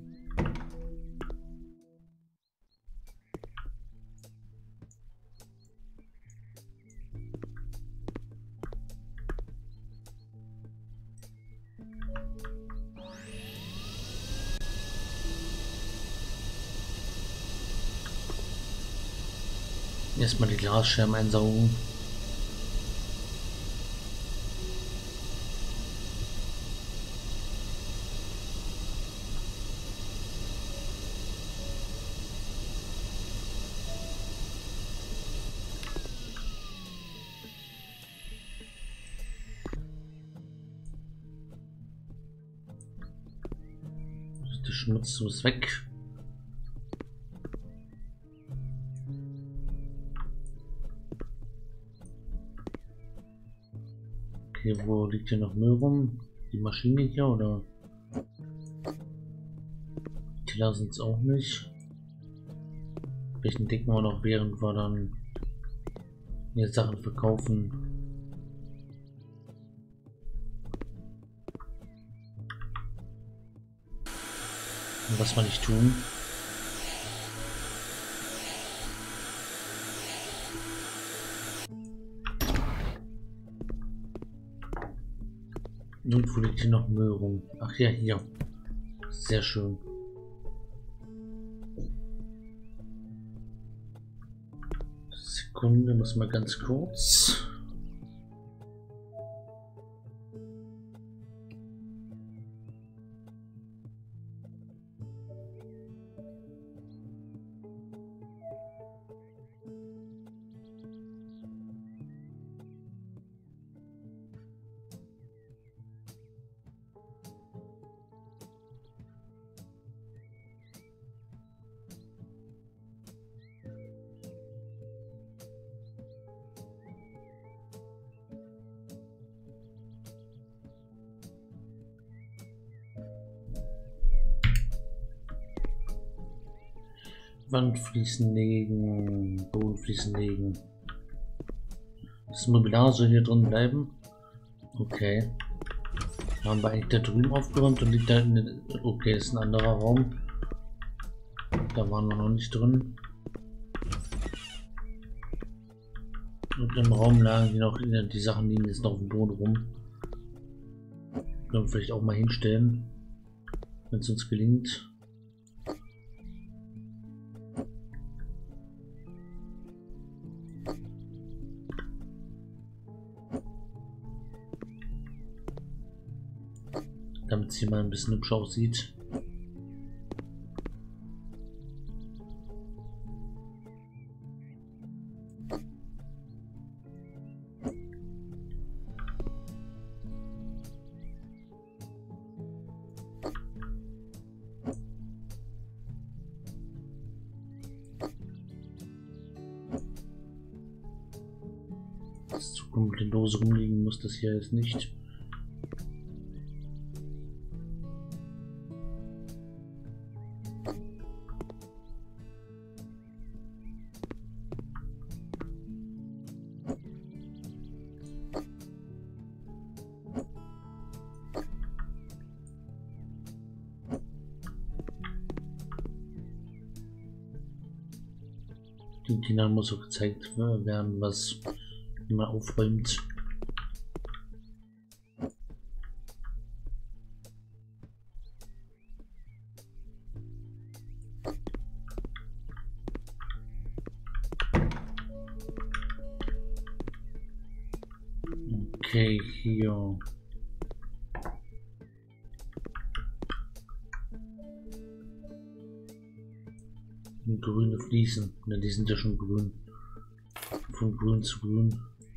Erstmal die Glasscherben einsaugen. Der Schmutz muss weg. Okay, wo liegt hier noch Müll rum? Die Maschine hier oder? Die lassen es auch nicht. Welchen denken wir noch, während wir dann hier Sachen verkaufen? Und was wir nicht tun. Und wo liegt hier noch Müll rum? Ach ja, hier. Sehr schön. Sekunde, muss mal ganz kurz. Wandfliesen legen, Bodenfliesen legen. Das Mobiliar soll hier drin bleiben. Okay. Haben wir eigentlich da drüben aufgeräumt und liegt da in den... Okay, das ist ein anderer Raum. Da waren wir noch nicht drin. Und im Raum lagen die noch, die Sachen liegen jetzt noch auf dem Boden rum. Können wir vielleicht auch mal hinstellen, wenn es uns gelingt. Damit es hier mal ein bisschen hübsch aussieht. Das so komplett lose rumliegen muss das hier jetzt nicht. Den Kindern muss auch gezeigt werden, was man aufräumt. Okay, hier. Grüne Fliesen, ja, die sind ja schon grün. von grün zu grün.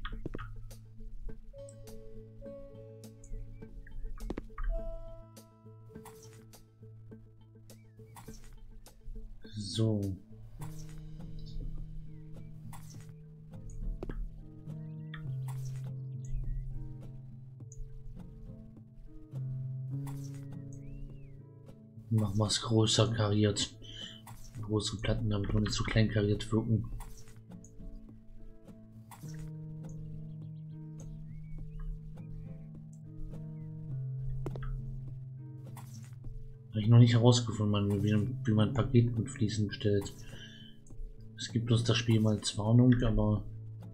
So. Machen wir es größer kariert. Große Platten, damit wir nicht so klein kariert wirken. Habe ich noch nicht herausgefunden, wie, wie man ein Paket mit Fliesen bestellt. Es gibt bloß das Spiel mal als Warnung, aber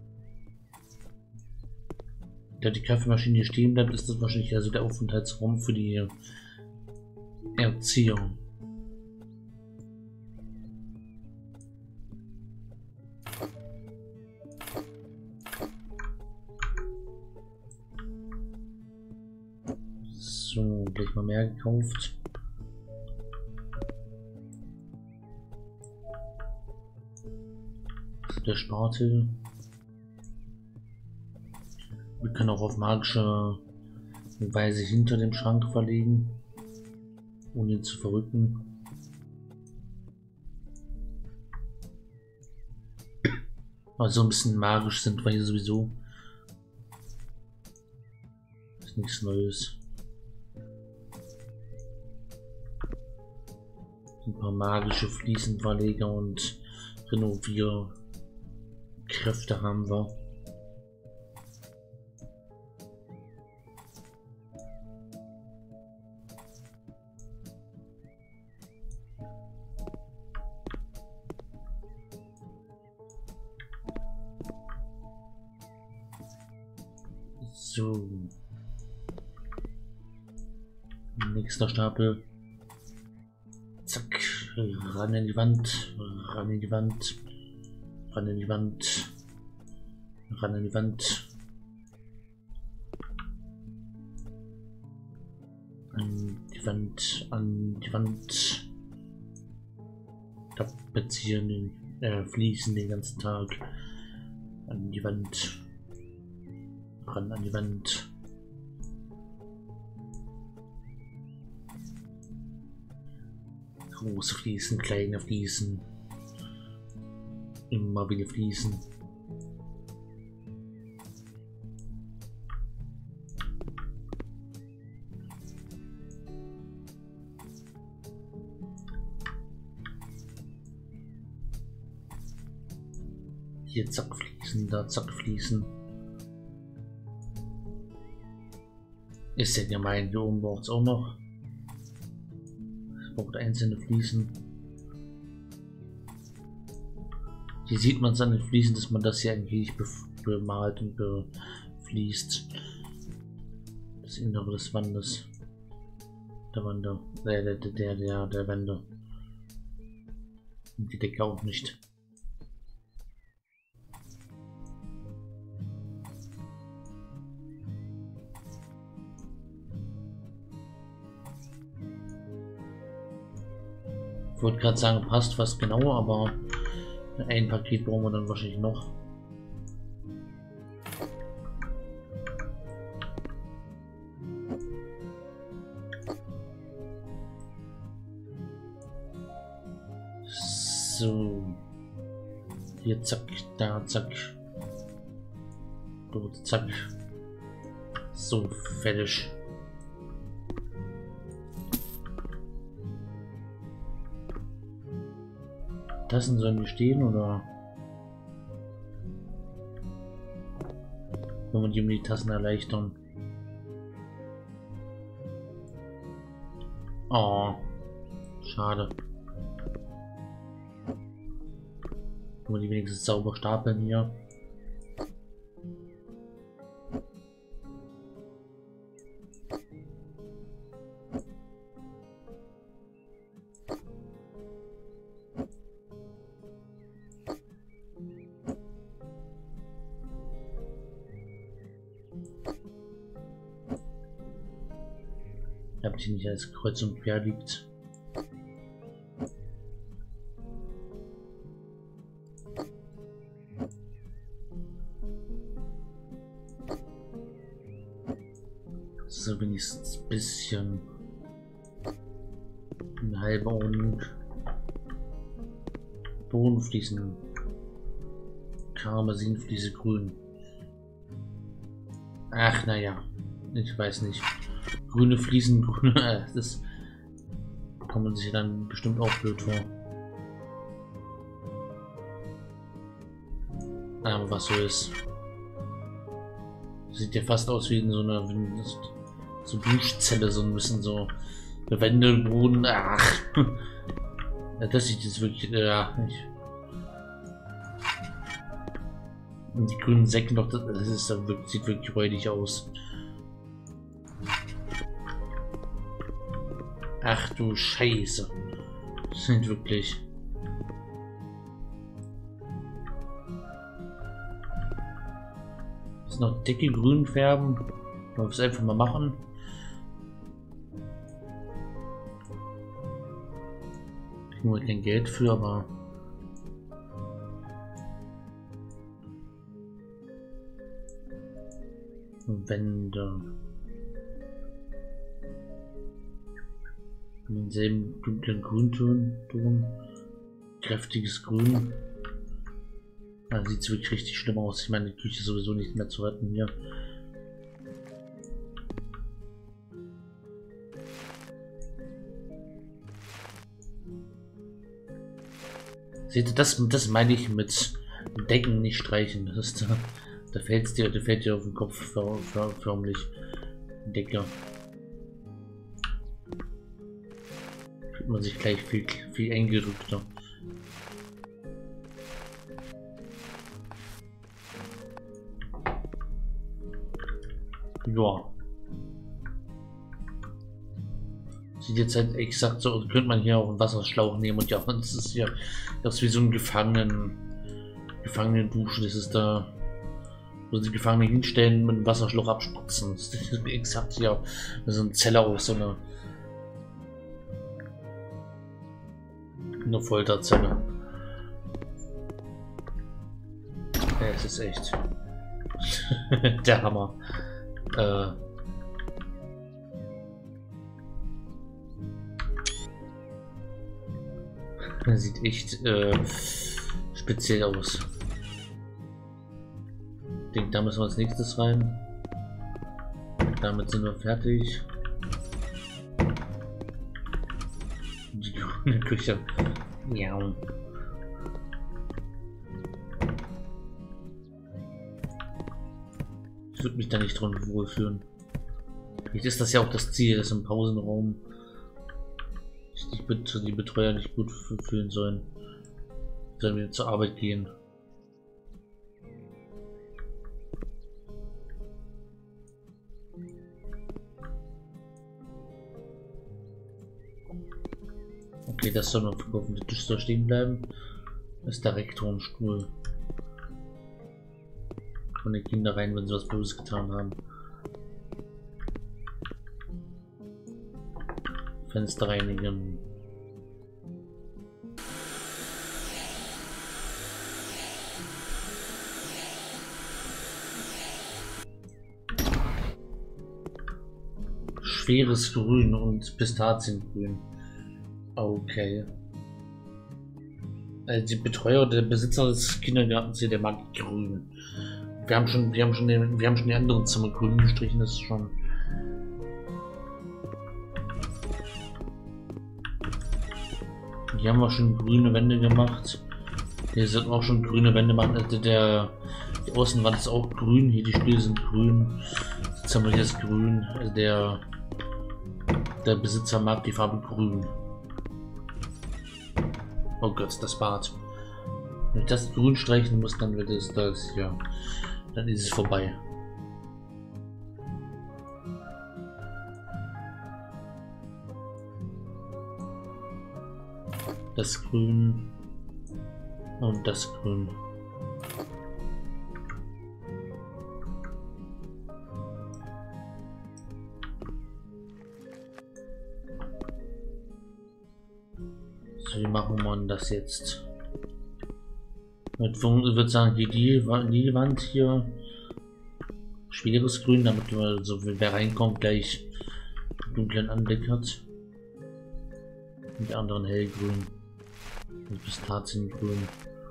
da die Kaffeemaschine hier stehen bleibt, ist das wahrscheinlich also der Aufenthaltsraum für die Erzieher. So, gleich mal mehr gekauft. Der Spatel. Wir können auch auf magische Weise hinter dem Schrank verlegen, ohne ihn zu verrücken. Also ein bisschen magisch sind wir hier sowieso. Ist nichts Neues. Ein paar magische Fliesenverleger und Renovierkräfte haben wir. So. Nächster Stapel. Zack. Ran in die Wand. Ran in die Wand. Ran in die Wand. Ran in die Wand. An die Wand. An die Wand. Tapezieren, äh, fließen den ganzen Tag. An die Wand. Ran an die Wand. Große Fliesen, kleine Fliesen. Immer wieder Fliesen. Hier zack Fliesen, da zack Fliesen. Ist ja gemein, hier oben braucht es auch noch. Es braucht einzelne Fliesen. Hier sieht man es an den Fliesen, dass man das hier eigentlich bemalt und befließt. Das Innere des Wandes. Der Wände. Der, der, der, der, der Wände. Und die Decke auch nicht. Ich wollte gerade sagen, passt fast genau, aber ein Paket brauchen wir dann wahrscheinlich noch. So. Hier zack, da zack. Dort zack. So, fertig. Tassen sollen die stehen oder wenn man die um die Tassen erleichtern? Oh, schade. Kann man die wenigstens sauber stapeln hier. Damit die nicht als kreuz und quer liegt. So wenigstens ein bisschen. Ein halber und Bodenfliesen. Karmesinfliese grün. Ach naja, ich weiß nicht. Grüne Fliesen, grüne. Das kommt man sich dann bestimmt auch blöd vor. Aber was so ist. Sieht ja fast aus wie in so einer so Duschzelle, so ein bisschen so Wände, Boden. Ach, das sieht jetzt wirklich. Ja, ich, und die grünen Säcke noch, das ist, sieht wirklich räudig aus. Ach du Scheiße. Das sind wirklich. Das ist noch dicke grün färben. Wollen wir es einfach mal machen. Kriegen wir kein Geld für, aber. Wände. Denselben dunklen Grünton, Ton, kräftiges Grün. Da sieht es wirklich richtig schlimm aus. Ich meine, die Küche ist sowieso nicht mehr zu retten hier. Seht ihr, das, das meine ich mit Decken nicht streichen. Das ist, da, da fällt dir, da fällt dir auf den Kopf för, för, förmlich. Decke. Fühlt man sich gleich viel, viel eingerückter. Ja. Sieht jetzt halt exakt so, könnte man hier auch einen Wasserschlauch nehmen und ja, das ist ja das ist wie so ein Gefangenen, Gefangenen Duschen. Das ist da, wo sie Gefangene hinstellen, mit dem Wasserschlauch abspritzen. Das ist exakt ja so ein Zeller aus so einer, eine Folterzelle. Ja, es ist echt der Hammer. Äh, sieht echt äh, speziell aus. Ich denke, da müssen wir als nächstes rein. Damit sind wir fertig. Die grüne Küche. Ja. Ich würde mich da nicht drin wohlfühlen. Vielleicht ist das ja auch das Ziel, dass im Pausenraum sich die, die Betreuer nicht gut fühlen sollen, wenn wir zur Arbeit gehen. Okay, das soll noch auf dem Tisch so stehen bleiben. Das ist der Rektorenstuhl. Von den Kindern rein, wenn sie was Böses getan haben. Fenster reinigen. Schweres Grün und Pistaziengrün. Okay. Also die Betreuer, der Besitzer des Kindergartens hier, der mag grün. Wir haben schon, wir haben schon, den, wir haben schon die anderen Zimmer grün gestrichen, das ist schon. Hier haben wir schon grüne Wände gemacht. Hier sind auch schon grüne Wände machen. Also der, die Außenwand ist auch grün. Hier die Spiele sind grün. Jetzt haben wir hier ist grün. Also der, der Besitzer mag die Farbe grün. Oh Gott, das Bad. Wenn ich das grün streichen muss, dann wird es das, ja. Dann ist es vorbei. Das Grün und das Grün. So, wie machen wir das jetzt? Ich würde sagen, die, die, die Wand hier schweres Grün, damit man so, wenn wer reinkommt, gleich dunklen Anblick hat. Und die anderen hellgrün. Und Pistaziengrün.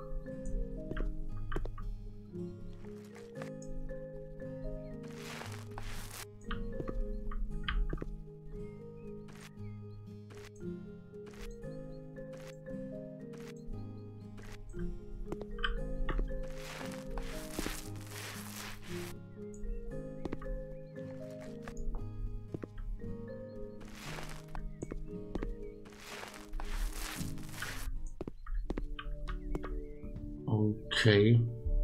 Okay.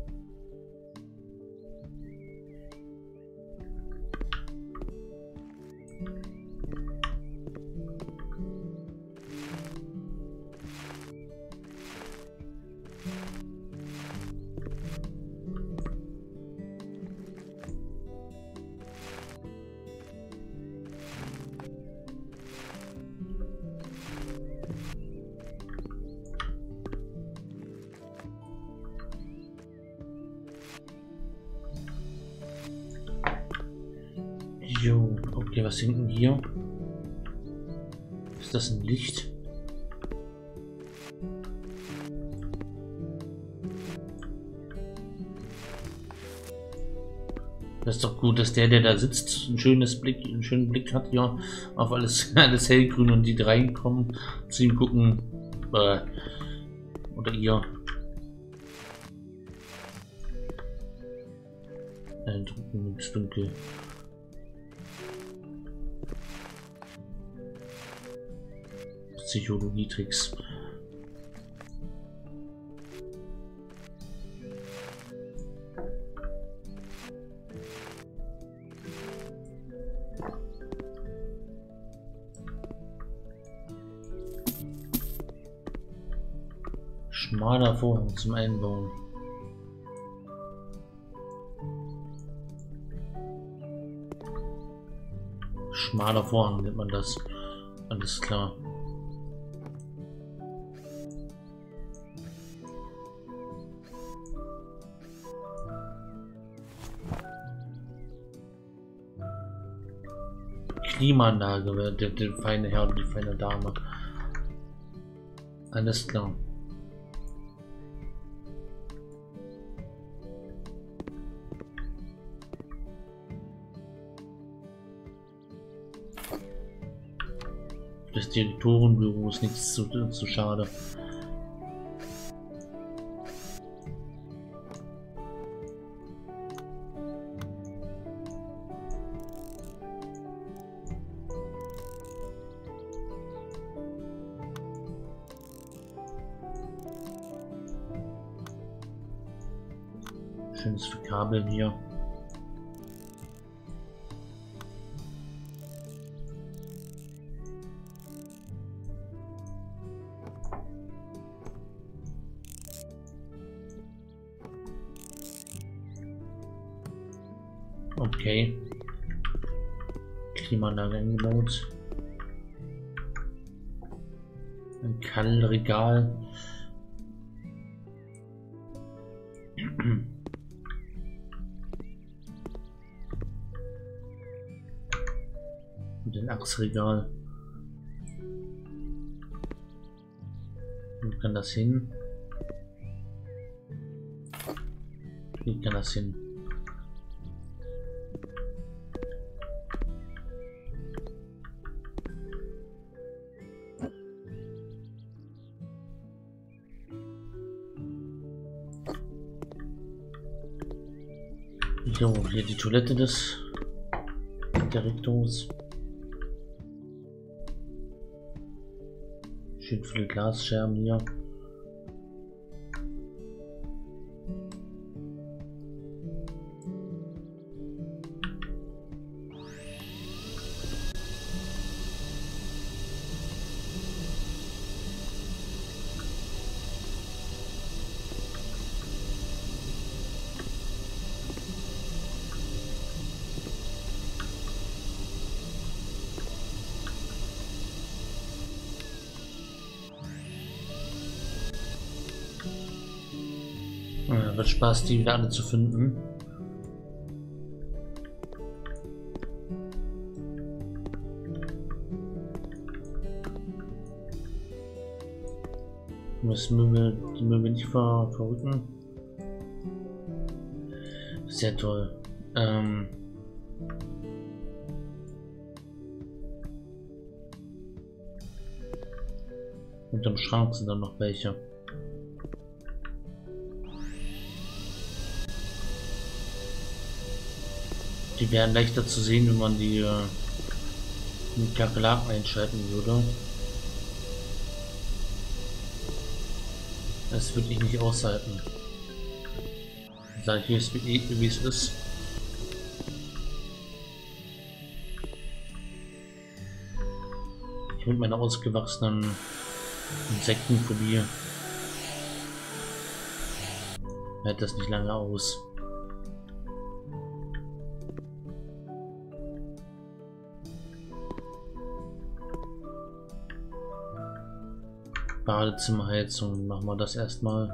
Jo, okay, was hinten hier? Ist das ein Licht? Das ist doch gut, dass der, der da sitzt, ein schönes Blick, einen schönen Blick hat hier auf alles, alles hellgrün und die drei kommen zu ihm gucken. Äh, oder ihr. Eindrucken ins Dunkel. Psychologie-Tricks. Schmaler Vorhang zum Einbauen. Schmaler Vorhang nennt man das. Alles klar. Klimaanlage, der, der feine Herr und die feine Dame. Alles klar. Das Direktorenbüro ist nichts zu, zu schade. Schönes Verkabeln hier. Okay. Klimaanlage eingebaut. Ein Kallregal. Und ein Achsregal. Wo kann das hin? Wie kann das hin? So, hier die Toilette des Direktors. Schön viele Glasscherben hier. Wird Spaß, die wieder alle zu finden. Müssen wir die Möbel nicht ver verrücken. Sehr toll. Ähm Unterm Schrank sind dann noch welche. Die wären leichter zu sehen, wenn man die, äh, die Kakerlaken einschalten würde. Das würde ich nicht aushalten. Sag ich jetzt, wie, wie es ist. Ich mit meiner ausgewachsenen Insektenphobie hält das nicht lange aus. Badezimmerheizung, machen wir das erstmal.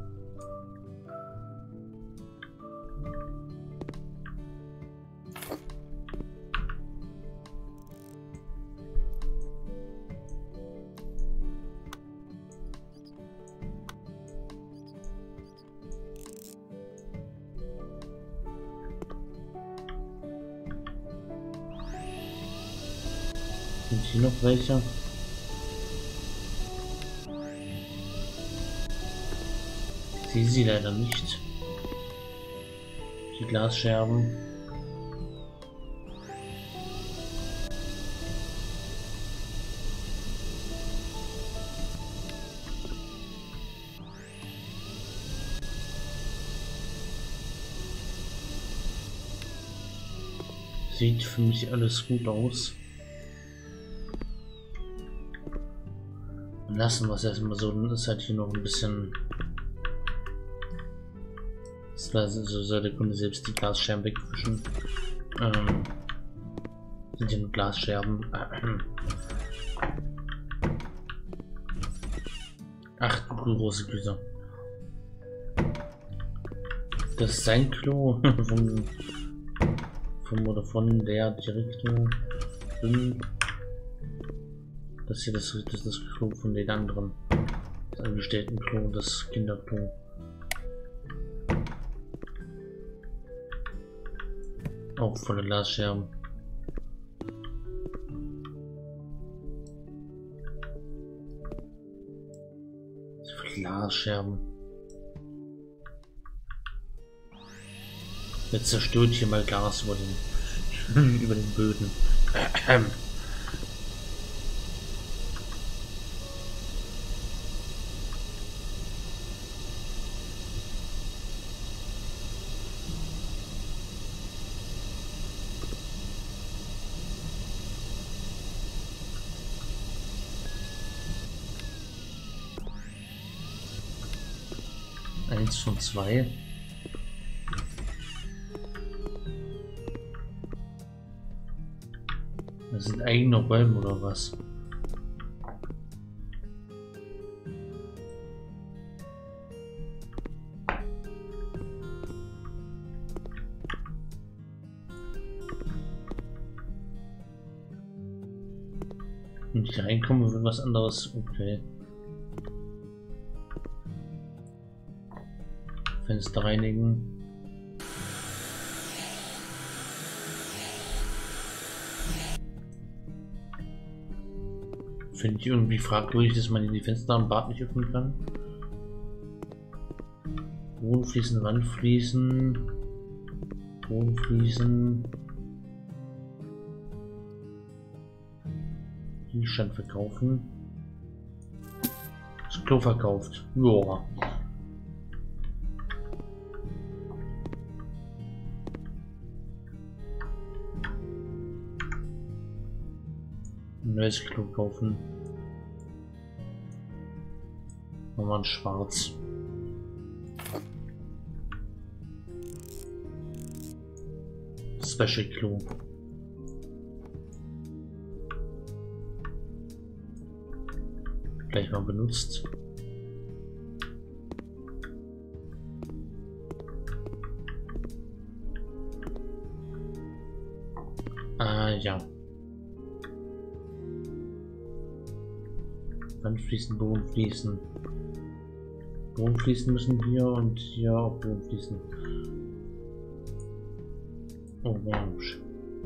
Sind hier noch welche? Ich sehe sie leider nicht. Die Glasscherben. Sieht für mich alles gut aus. Lassen wir es erstmal so, dann ist halt hier noch ein bisschen. So soll der Kunde selbst die Glasscherben wegwischen. Ähm, sind hier nur Glasscherben. Ach, du große Güte. Das ist sein Klo. vom, vom oder von der Direktor. Das hier das, das, das Klo von den anderen. Das angestellten Klo, das Kinderklo. Auch volle Glasscherben. Glasscherben. Jetzt zerstört hier mal Glas über den über den Böden. Eins von zwei. Das sind eigene Räume oder was? Wenn ich reinkomme, wird was anderes. Okay. Fenster reinigen. Finde ich irgendwie fragwürdig, dass man die Fenster am Bad nicht öffnen kann. Bodenfliesen, Wandfliesen, Bodenfliesen. Gegenstand verkaufen. Das Klo verkauft. Joa. Ein neues Klo kaufen. Machen wir ein Schwarz. Special Klo. Gleich mal benutzt. Ah ja. Wandfliesen, Bodenfliesen. Bodenfliesen müssen hier und hier auch Bodenfliesen. Orange.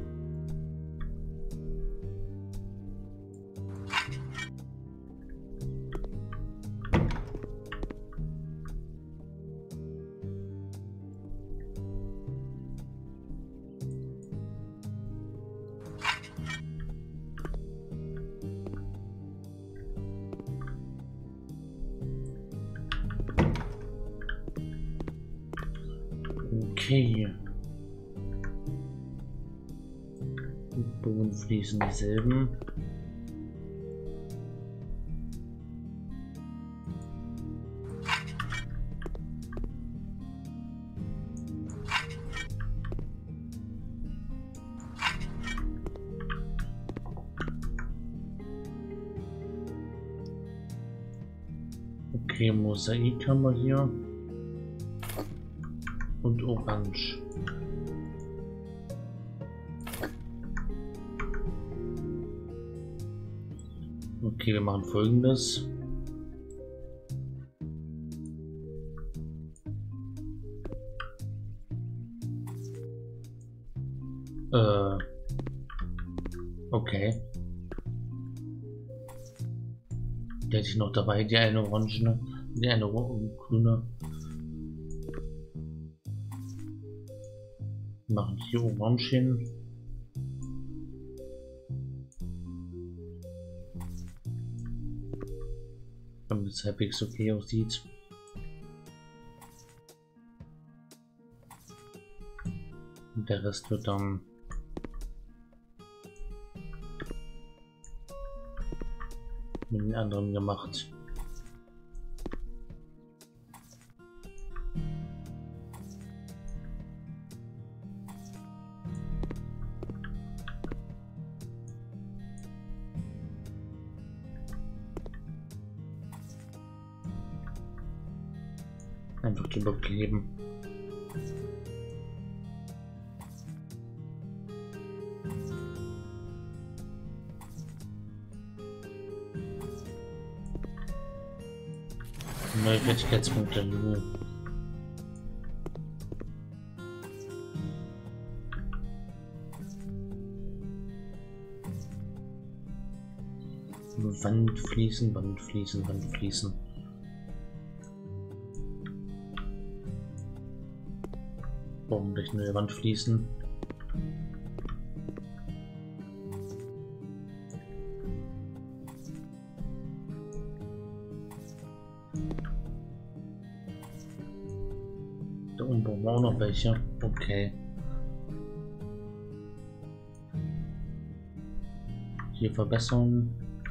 Okay. Bodenfliesen dieselben. Okay, Mosaik haben wir hier. Und Orange. Okay, wir machen Folgendes. Äh. Okay. Die hätte ich noch dabei, die eine Orange, die eine grüne. Machen hier Orange hin. Damit es halbwegs okay aussieht. Und der Rest wird dann mit den anderen gemacht. Einfach drüber kleben. Neue Fertigkeitspunkte. Wandfliesen, Wandfliesen, Wandfliesen. Warum durch neue Wandfliesen? Da oben brauchen wir auch noch welche. Okay. Hier verbessern.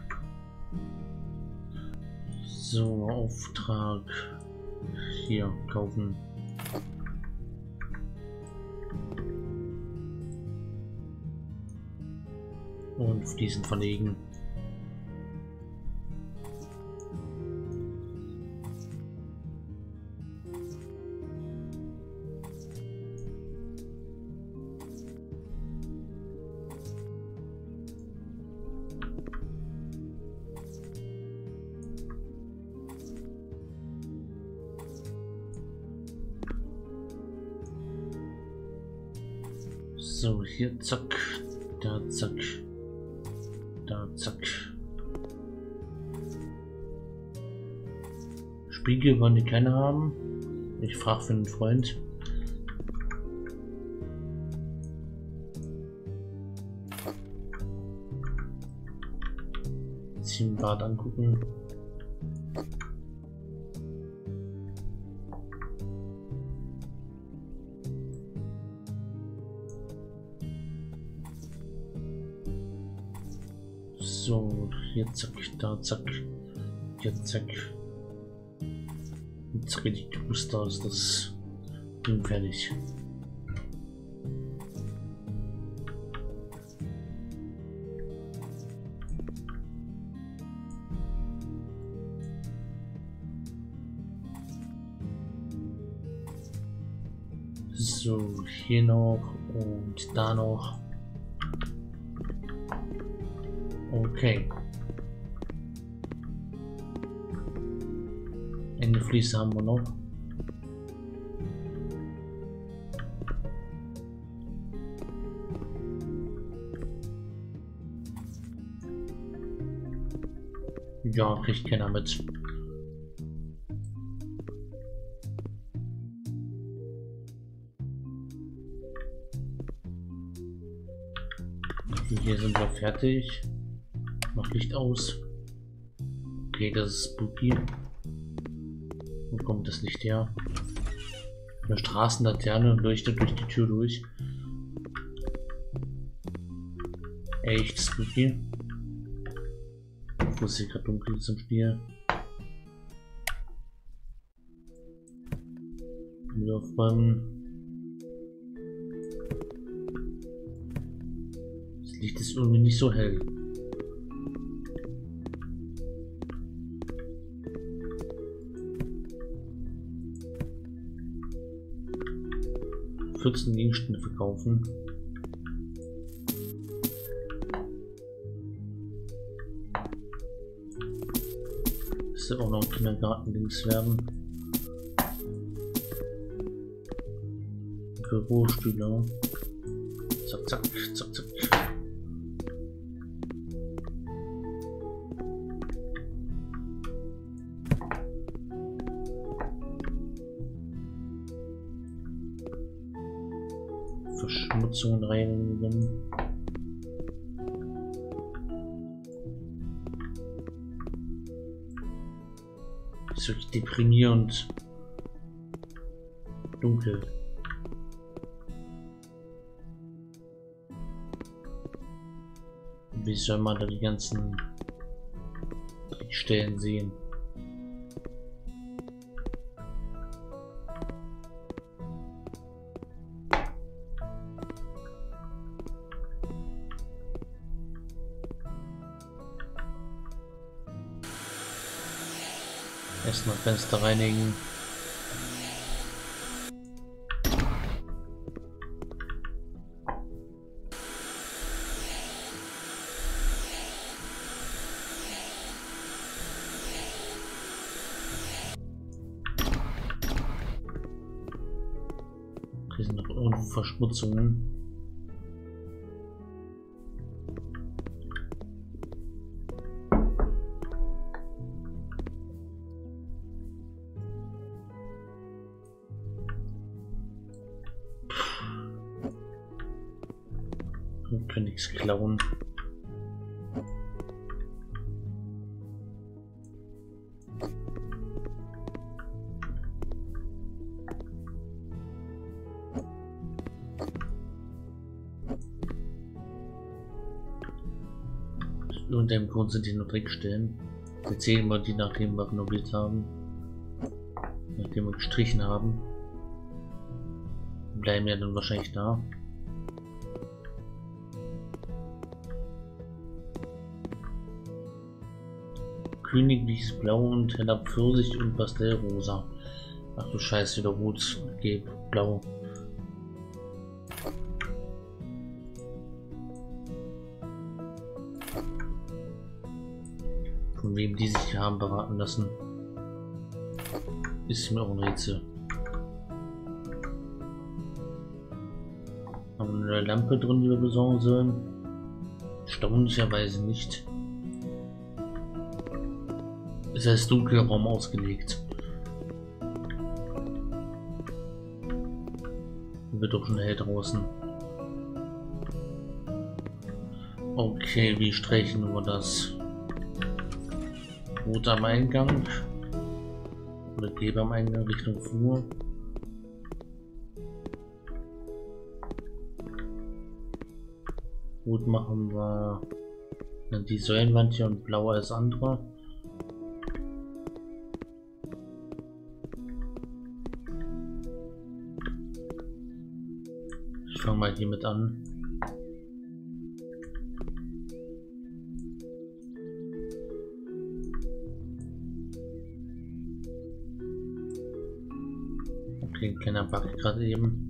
So, Auftrag. Hier kaufen. Und Fliesen verlegen. So, hier zack, da zack. Da, zack. Spiegel wollen die keine haben. Ich frage für einen Freund. Ziehen Bad angucken. So, hier zack, da zack, hier zack. Jetzt rede ich Booster aus, das Ding fertig. So, hier noch und da noch. Okay. Eine Fliese haben wir noch. Ja, kriegt keiner mit. Hier sind wir fertig. Mach Licht aus. Okay, das ist spooky. Wo kommt das Licht her? Eine Straßenlaterne leuchtet durch die Tür durch. Echt spooky. Wo es hier gerade dunkel ist im Spiel. Wieder aufräumen. Das Licht ist irgendwie nicht so hell. vierzehn Gegenstände verkaufen. Das soll auch noch ein Kindergarten links werden. Bürostühle. Zack, zack, zack, zack. Verschmutzung reinigen. Das ist wirklich deprimierend. Dunkel. Wie soll man da die ganzen Stellen sehen? Erstmal Fenster reinigen. Hier sind noch irgendwo Verschmutzungen. Wir können nichts klauen. Aus irgendeinem Grund sind hier nur Dreckstellen. Wir zählen wir die, nachdem wir renoviert haben. Nachdem wir gestrichen haben. Bleiben ja dann wahrscheinlich da. Königliches Blau und heller Pfirsich und Pastellrosa. Ach du Scheiße, wieder rot, gelb, blau. Von wem die sich haben beraten lassen, ist mir auch ein Rätsel. Haben wir eine Lampe drin, die wir besorgen sollen? Erstaunlicherweise nicht. Es ist Dunkelraum ausgelegt. Wird doch schon hell draußen. Okay, wie streichen wir das? Rot am Eingang. Oder gelb am Eingang Richtung Flur. Rot machen wir die Säulenwand hier und blau als andere. Ich fange mal hiermit an. Okay, kleiner Bug gerade eben.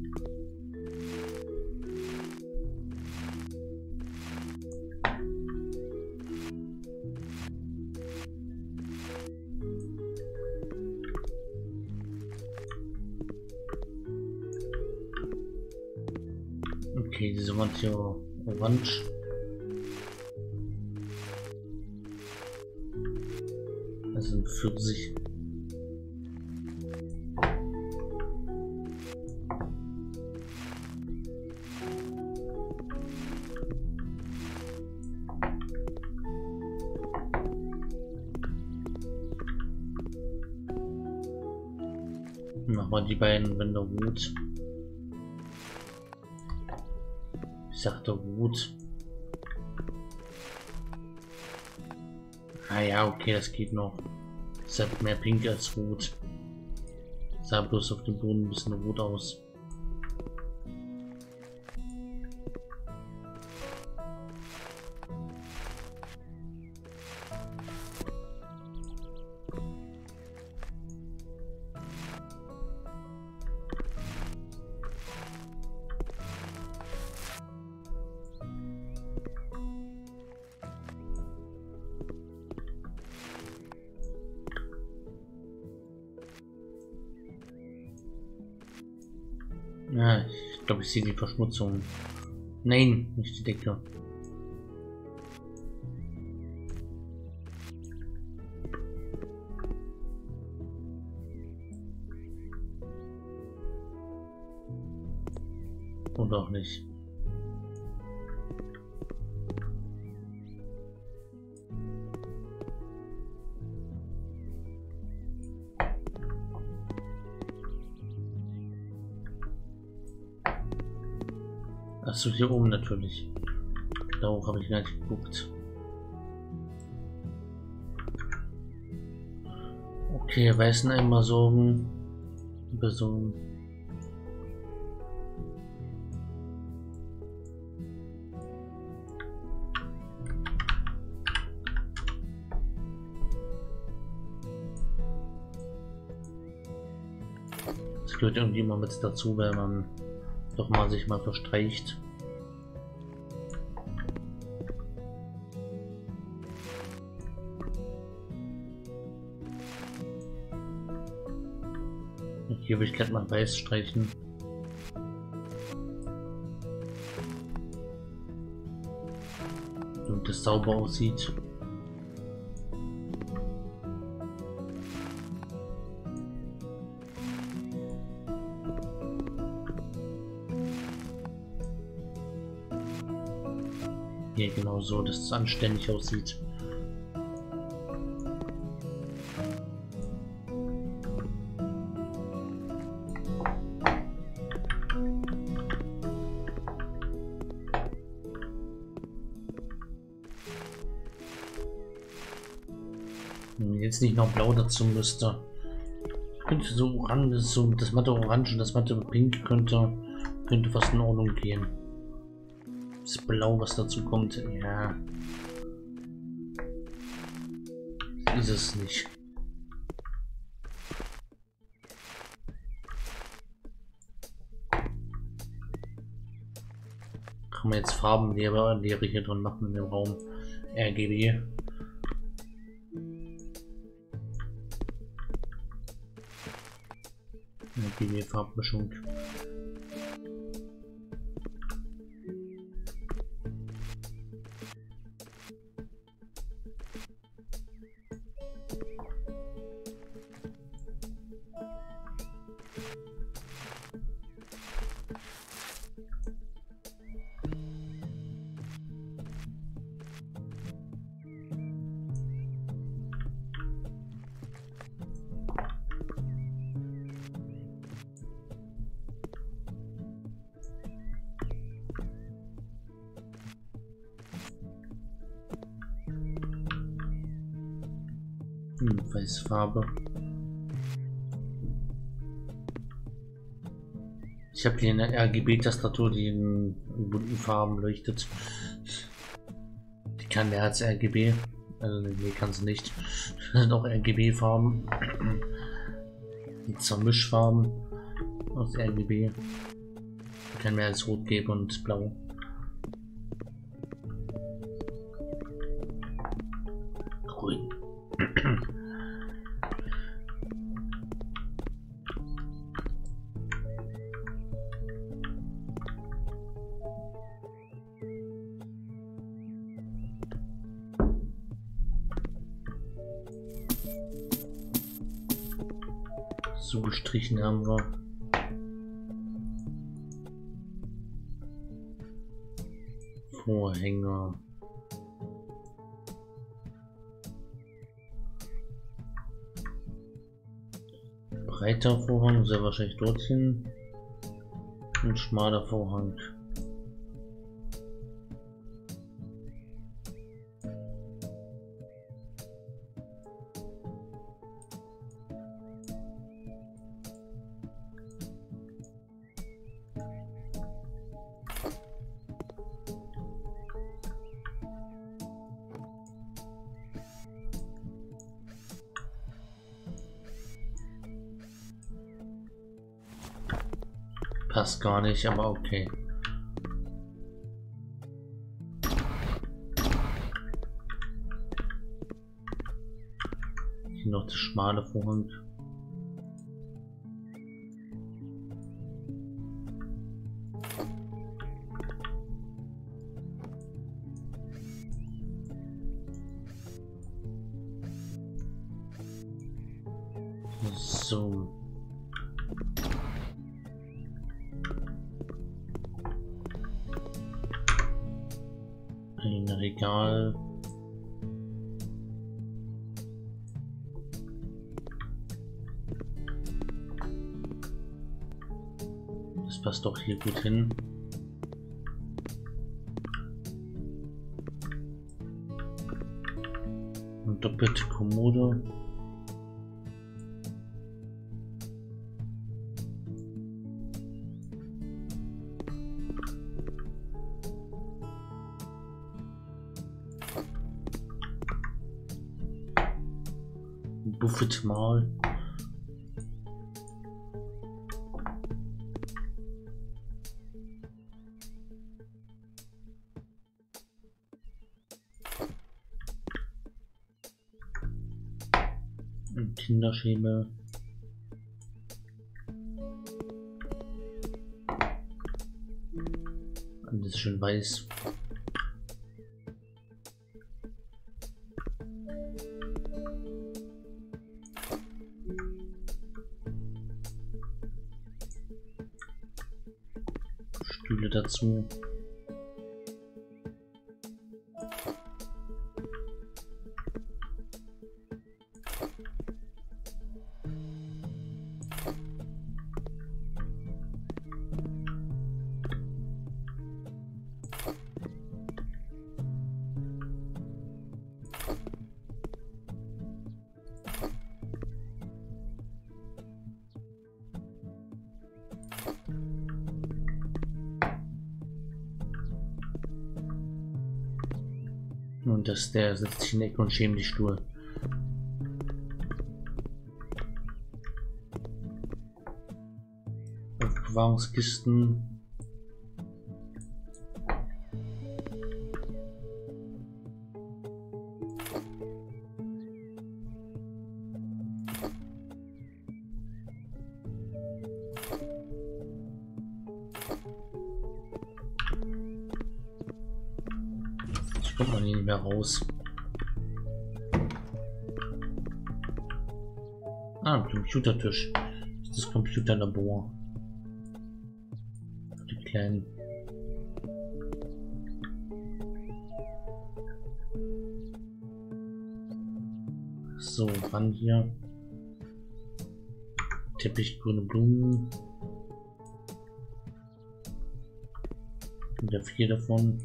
Okay, diese Wand hier orange. Das sind Pfirsich. Machen wir die beiden Wände rot. Ich sagte rot. Ah ja, okay, das geht noch. Es hat mehr pink als rot. Sah bloß auf dem Boden ein bisschen rot aus. Ja, ich glaube, ich sehe die Verschmutzung. Nein, nicht die Decke. Oder auch nicht. Achso, hier oben natürlich. Darauf habe ich gar nicht geguckt. Okay, weißen einmal sorgen. Person. Das gehört irgendwie immer mit dazu, wenn man doch mal sich mal verstreicht. Hier will ich gleich mal weiß streichen. Damit das sauber aussieht. Hier genau so, dass es anständig aussieht. Jetzt nicht noch blau dazu müsste. Könnte so orange, so das matte Orange und das matte Pink könnte, könnte fast in Ordnung gehen. Das Blau, was dazu kommt, ja. Ist es nicht. Kann man jetzt Farbenlehre Lehre hier drin machen in dem Raum. R G B. R G B Farbmischung. Hm, Weißfarbe. Ich habe hier eine R G B-Tastatur, die in bunten Farben leuchtet. Die kann mehr als R G B. Also nee, kann sie nicht. Das sind auch R G B-Farben. Die Zermischfarben aus R G B. Die kann mehr als Rot, Gelb und Blau. Grün. So gestrichen haben wir. Vorhänger. Breiter Vorhang, sehr wahrscheinlich dorthin. Ein schmaler Vorhang. Passt gar nicht, aber okay. Hier noch das schmale Vorhang. So. Ein Regal. Das passt doch hier gut hin. Eine doppelte Kommode. Buffet mal. Ein Kinderschemel. Alles schön weiß. Stühle dazu. Und das, der setzt sich in die Ecke und schämt die Stuhl. Aufbewahrungskisten. Kommt man hier nicht mehr raus. Ah, ein Computertisch. Das ist das Computerlabor. Die kleinen. So, ran hier. Teppich, grüne Blumen. Wieder vier davon.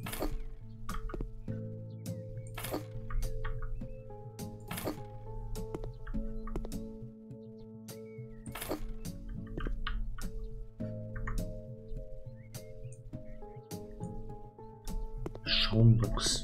Schaumbuchs.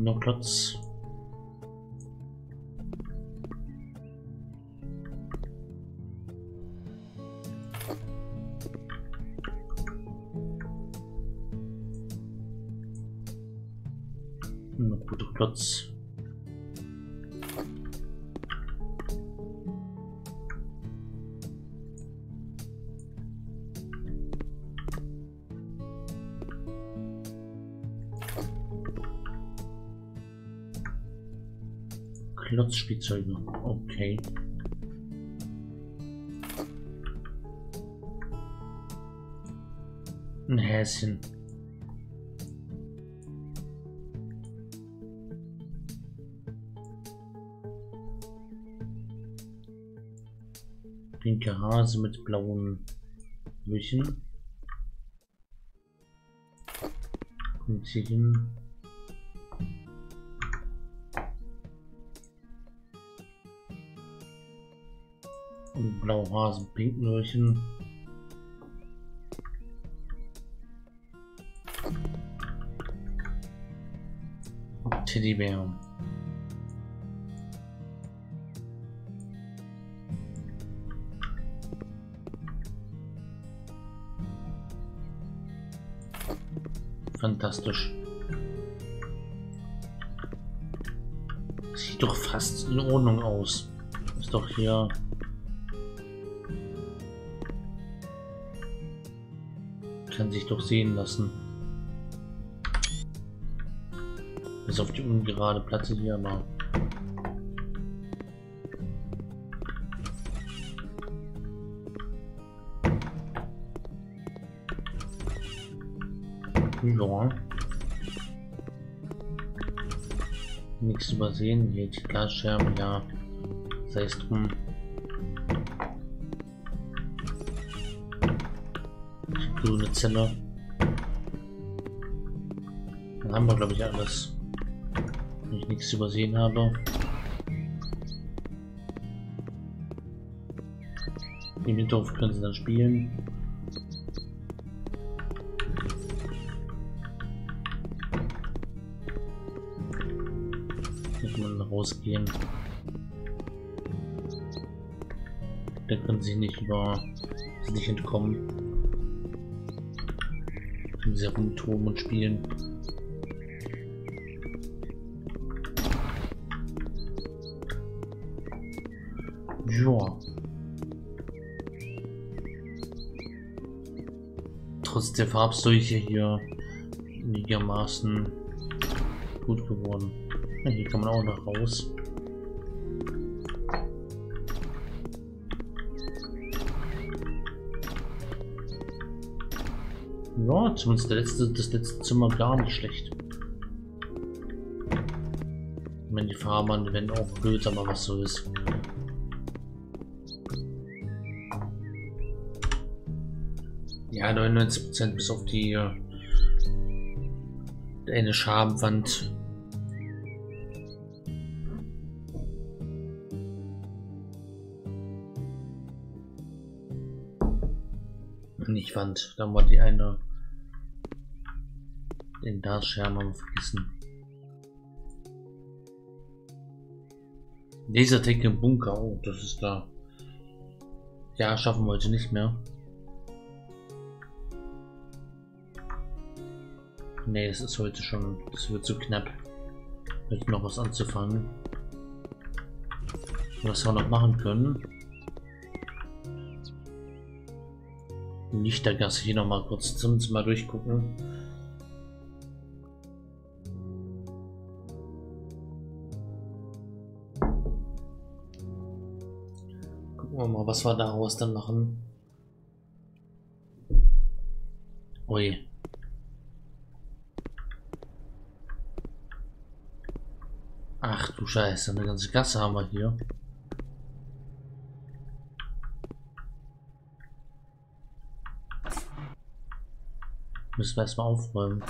grüner Klotz. Ein guter Klotz. Klotzspielzeuge, okay. Ein Häschen. Pinke Hase mit blauen Löchen. Kommt hier hin. Und blaue Hasen, pinken Löchen. Teddybär. Fantastisch. Sieht doch fast in Ordnung aus. Ist doch hier. Kann sich doch sehen lassen. Bis auf die ungerade Platte hier mal. Ja. Nichts übersehen. Hier die Glasscherben, ja. Sei es drum. Die grüne Zelle. Dann haben wir, glaube ich, alles. Wenn ich nichts übersehen habe. Im Hinterhof können sie dann spielen. Hier kann man rausgehen. Da können sie nicht über nicht entkommen. Können sie rumtoben und spielen. Ja. Trotz der Farbseuche hier einigermaßen gut geworden. Ja, hier kann man auch noch raus. Ja, zumindest der letzte, das letzte Zimmer gar nicht schlecht. Ich meine, die Farben werden auch blöd, aber was so ist. Ja, neunundneunzig Prozent bis auf die äh, eine Schabenwand. Nicht Wand, dann war die eine. Den Dartschirm haben wir vergessen. Lasertech im Bunker, oh, das ist da. Ja, schaffen wir heute nicht mehr. Nee, es ist heute schon, das wird zu knapp, heute noch was anzufangen. Was wir noch machen können. Lichtergasse hier noch mal kurz zum Zimmer durchgucken. Gucken wir mal, was wir daraus dann machen. Ui. Ach du Scheiße, eine ganze Gasse haben wir hier. Müssen wir erstmal aufräumen.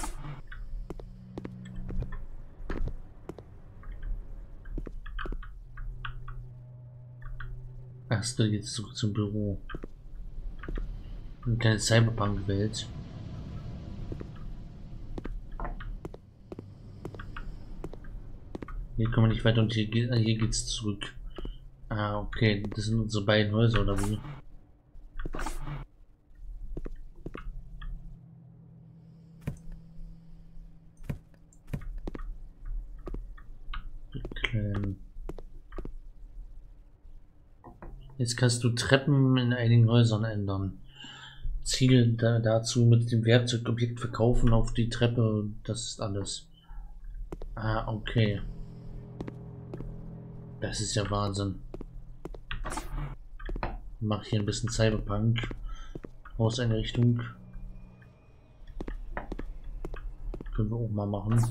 Erst jetzt zurück zum Büro. Eine kleine Cyberpunk-Welt. Hier kommen wir nicht weiter und hier, geht, hier geht's zurück. Ah, okay. Das sind unsere beiden Häuser, oder wie? Okay. Jetzt kannst du Treppen in einigen Häusern ändern. Ziel da, dazu mit dem Werkzeugobjekt verkaufen auf die Treppe. Das ist alles. Ah, okay. Das ist ja Wahnsinn. Ich mache hier ein bisschen Cyberpunk. Hauseinrichtung. Können wir auch mal machen.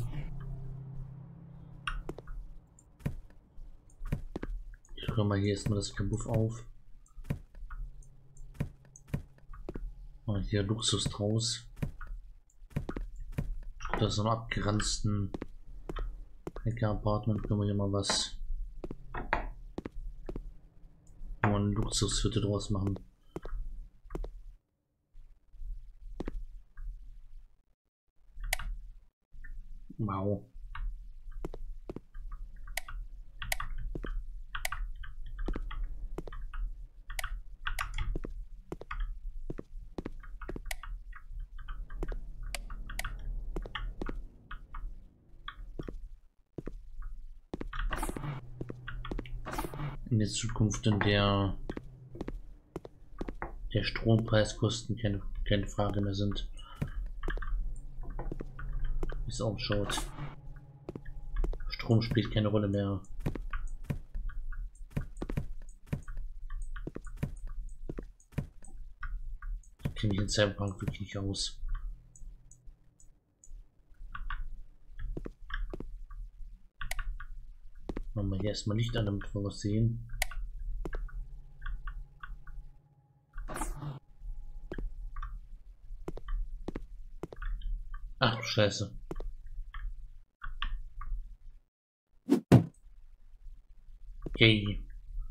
Ich höre mal hier erstmal das Kabuff auf. Mal hier Luxus draus. Da ist so ein abgeranzten Hacker-Apartment. Können wir hier mal was. Mal eine Luxushütte draus machen. Wow. In der Zukunft, in der der Strompreiskosten keine, keine Frage mehr sind. Wie es ausschaut. Strom spielt keine Rolle mehr. Ich kenne mich in Cyberpunk wirklich nicht aus. Machen wir hier erstmal Licht an, damit wir was sehen. Ach du Scheiße. Okay.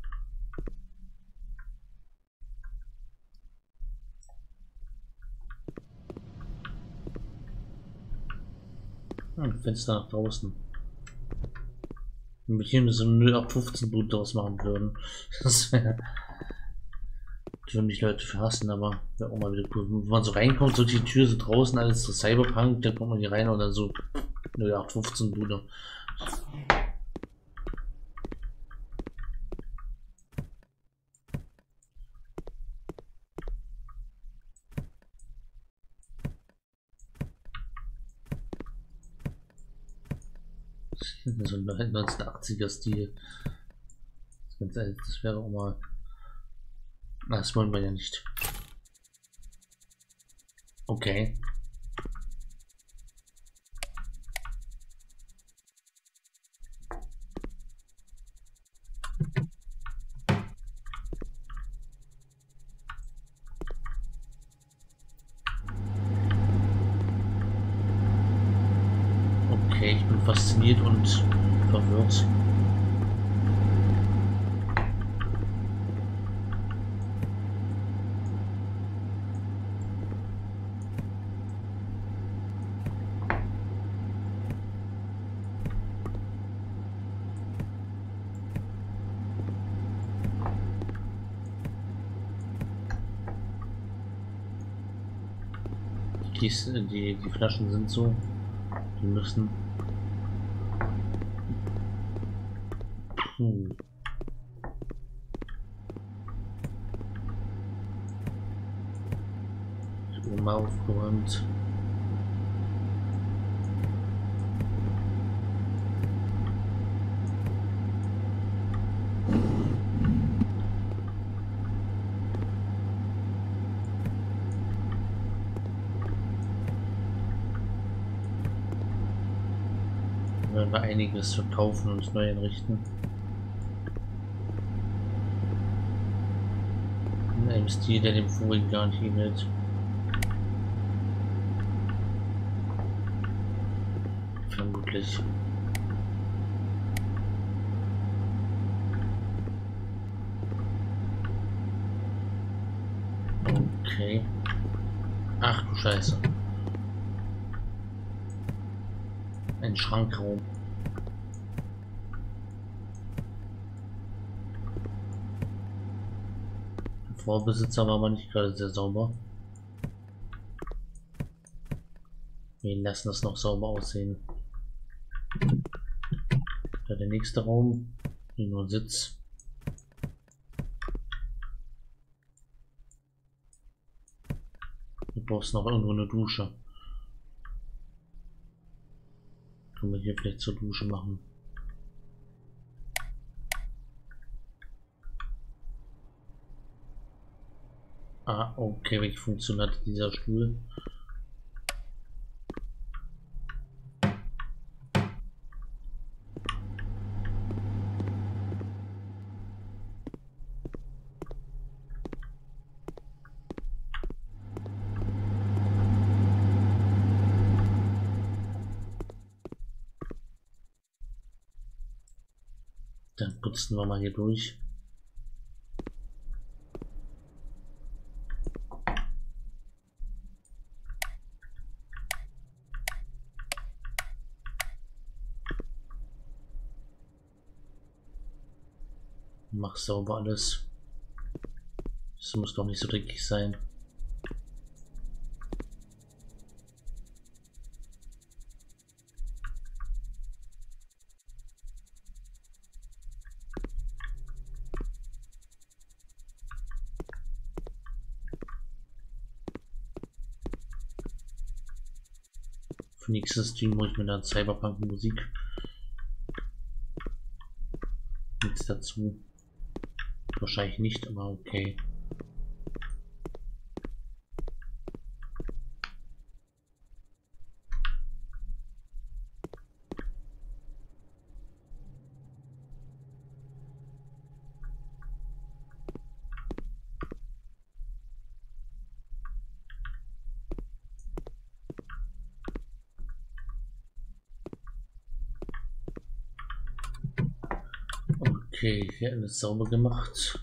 Hm, Fenster nach draußen. Wenn wir hier so ein null acht fünfzehn Boot draus machen würden. Das wäre. Das würden mich Leute verhassen, aber wäre auch mal wieder cool. Wenn man so reinkommt, so die Tür so draußen, alles so Cyberpunk, dann kommt man hier rein und dann so null acht fünfzehn Bude. So ein neunzehnhundertachtziger Stil. Das, das wäre auch mal. Na, das wollen wir ja nicht. Okay. Okay, ich bin fasziniert und verwirrt. Die, die, die Flaschen sind so, die müssen. Hm. Oben aufgeräumt. Werden wir einiges verkaufen und neu einrichten. In einem Stil, der dem vorigen gar nicht ähnelt. Vermutlich. Okay. Ach du Scheiße. Ein Schrankraum. Vorbesitzer war aber nicht gerade sehr sauber. Wir lassen das noch sauber aussehen. Da der nächste Raum, hier nur ein Sitz. Du brauchst noch irgendwo eine Dusche. Können wir hier vielleicht zur Dusche machen. Ah, okay, welche Funktion hat dieser Stuhl? Dann putzen wir mal hier durch. Mach sauber alles. Das muss doch nicht so dreckig sein. Für nächstes Stream muss ich mir dann Cyberpunk Musik. Nichts dazu. Wahrscheinlich nicht, aber okay. Okay, hier alles sauber gemacht.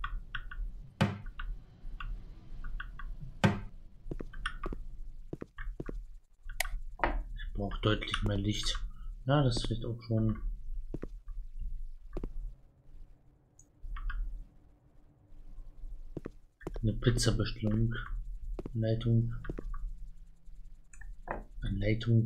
Ich brauche deutlich mehr Licht. Ja, das wird auch schon. Eine Pizzabestellung. Leitung. Eine Leitung.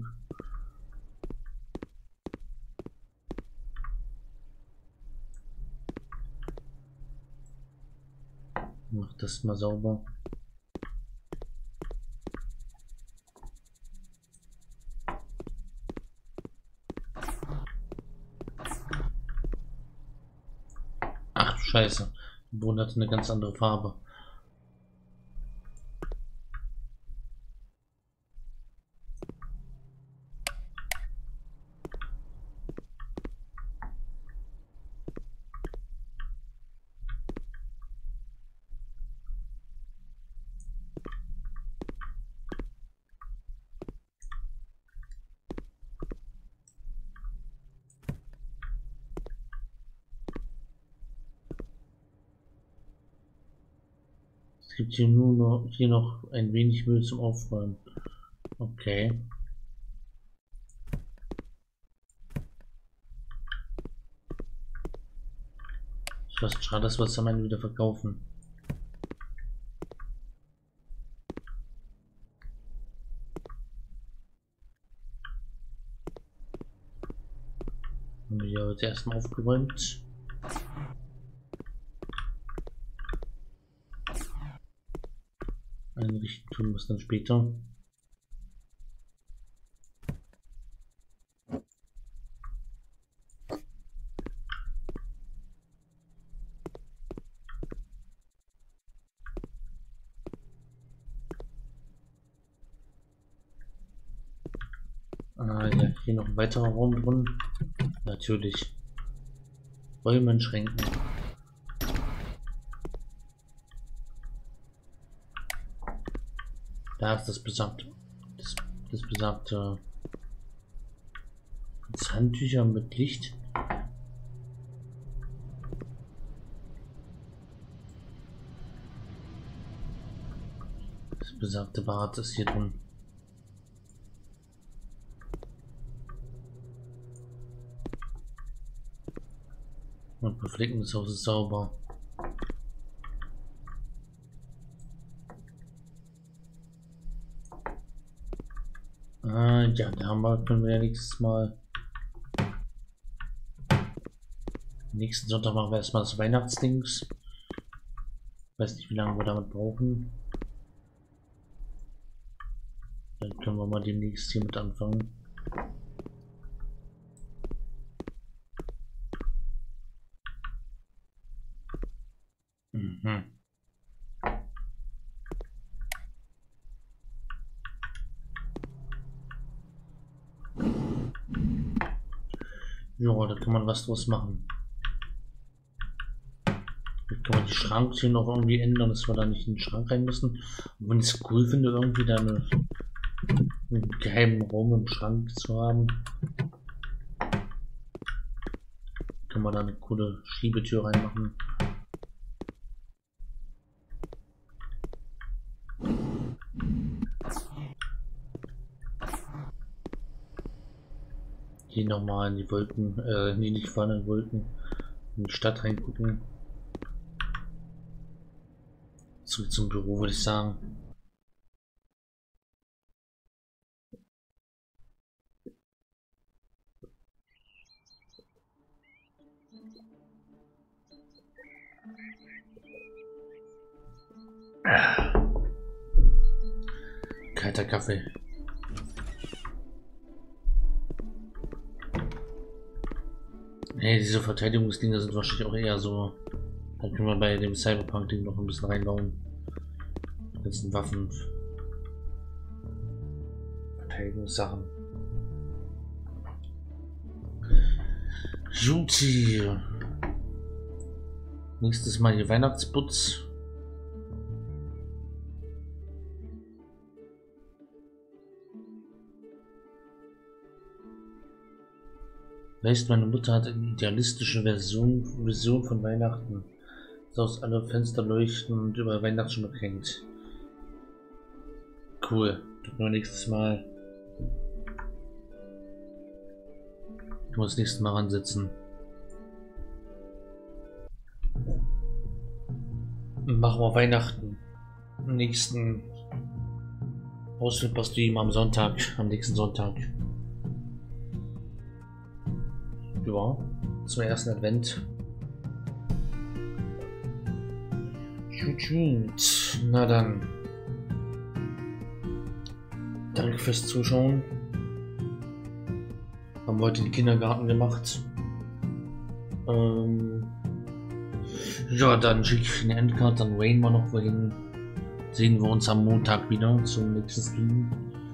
Mach das mal sauber. Ach du Scheiße. Der Boden hat eine ganz andere Farbe. Es gibt hier nur noch, hier noch ein wenig Müll zum Aufräumen. Okay. Ist fast schade, dass wir es am Ende wieder verkaufen. Haben wir hier jetzt erstmal aufgeräumt. Einrichten tun wir es dann später. Ah ja, hier noch ein weiterer Raum drin. Natürlich. Räumen, Schränken. Da ist das besagte, das, das besagte das Handtücher mit Licht. Das besagte Bad ist hier drin. Und beflecken, das Haus ist sauber. Ah, ja, da haben wir, können wir ja nächstes Mal. Nächsten Sonntag machen wir erstmal das Weihnachtsdings. Weiß nicht, wie lange wir damit brauchen. Dann können wir mal demnächst hier mit anfangen. Mhm. Ja, da kann man was draus machen. Jetzt kann man die Schranktür noch irgendwie ändern, dass wir da nicht in den Schrank rein müssen. Und wenn ich es cool finde, irgendwie da eine, einen geheimen Raum im Schrank zu haben, kann man da eine coole Schiebetür reinmachen. Hier nochmal in die Wolken, äh, nee, nicht vorne Wolken, in die Stadt reingucken. Zurück zum Büro, würde ich sagen. Kalter Kaffee. Hey, diese Verteidigungsdinger sind wahrscheinlich auch eher so. Da können wir bei dem Cyberpunk-Ding noch ein bisschen reinbauen. Die ganzen Waffen. Verteidigungssachen. Juti. Nächstes Mal hier Weihnachtsputz. Weißt, meine Mutter hat eine idealistische Version, Vision von Weihnachten. So aus alle Fenster leuchten und über Weihnachtsschmuck hängt. Cool. Dann wir nächstes Mal. Ich muss das nächste Mal ransitzen. Machen wir Weihnachten. Am nächsten Ausflugpostüm am Sonntag, am nächsten Sonntag. Ja, zum ersten Advent. Gut, na dann. Danke fürs Zuschauen. Haben heute den Kindergarten gemacht. Ähm ja, dann schicke ich eine Endcard an Wayne mal noch wohin. Sehen wir uns am Montag wieder zum nächsten Stream.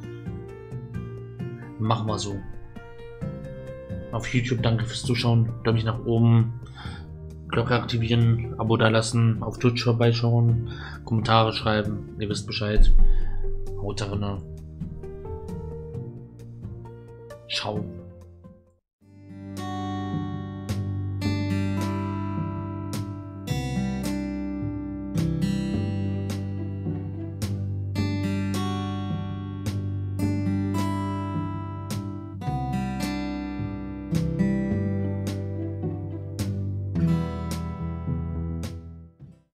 Machen wir so. Auf YouTube danke fürs Zuschauen. Glaube ich nach oben. Glocke aktivieren, Abo da lassen, auf Twitch vorbeischauen, Kommentare schreiben. Ihr wisst Bescheid. Haut rein. Ciao.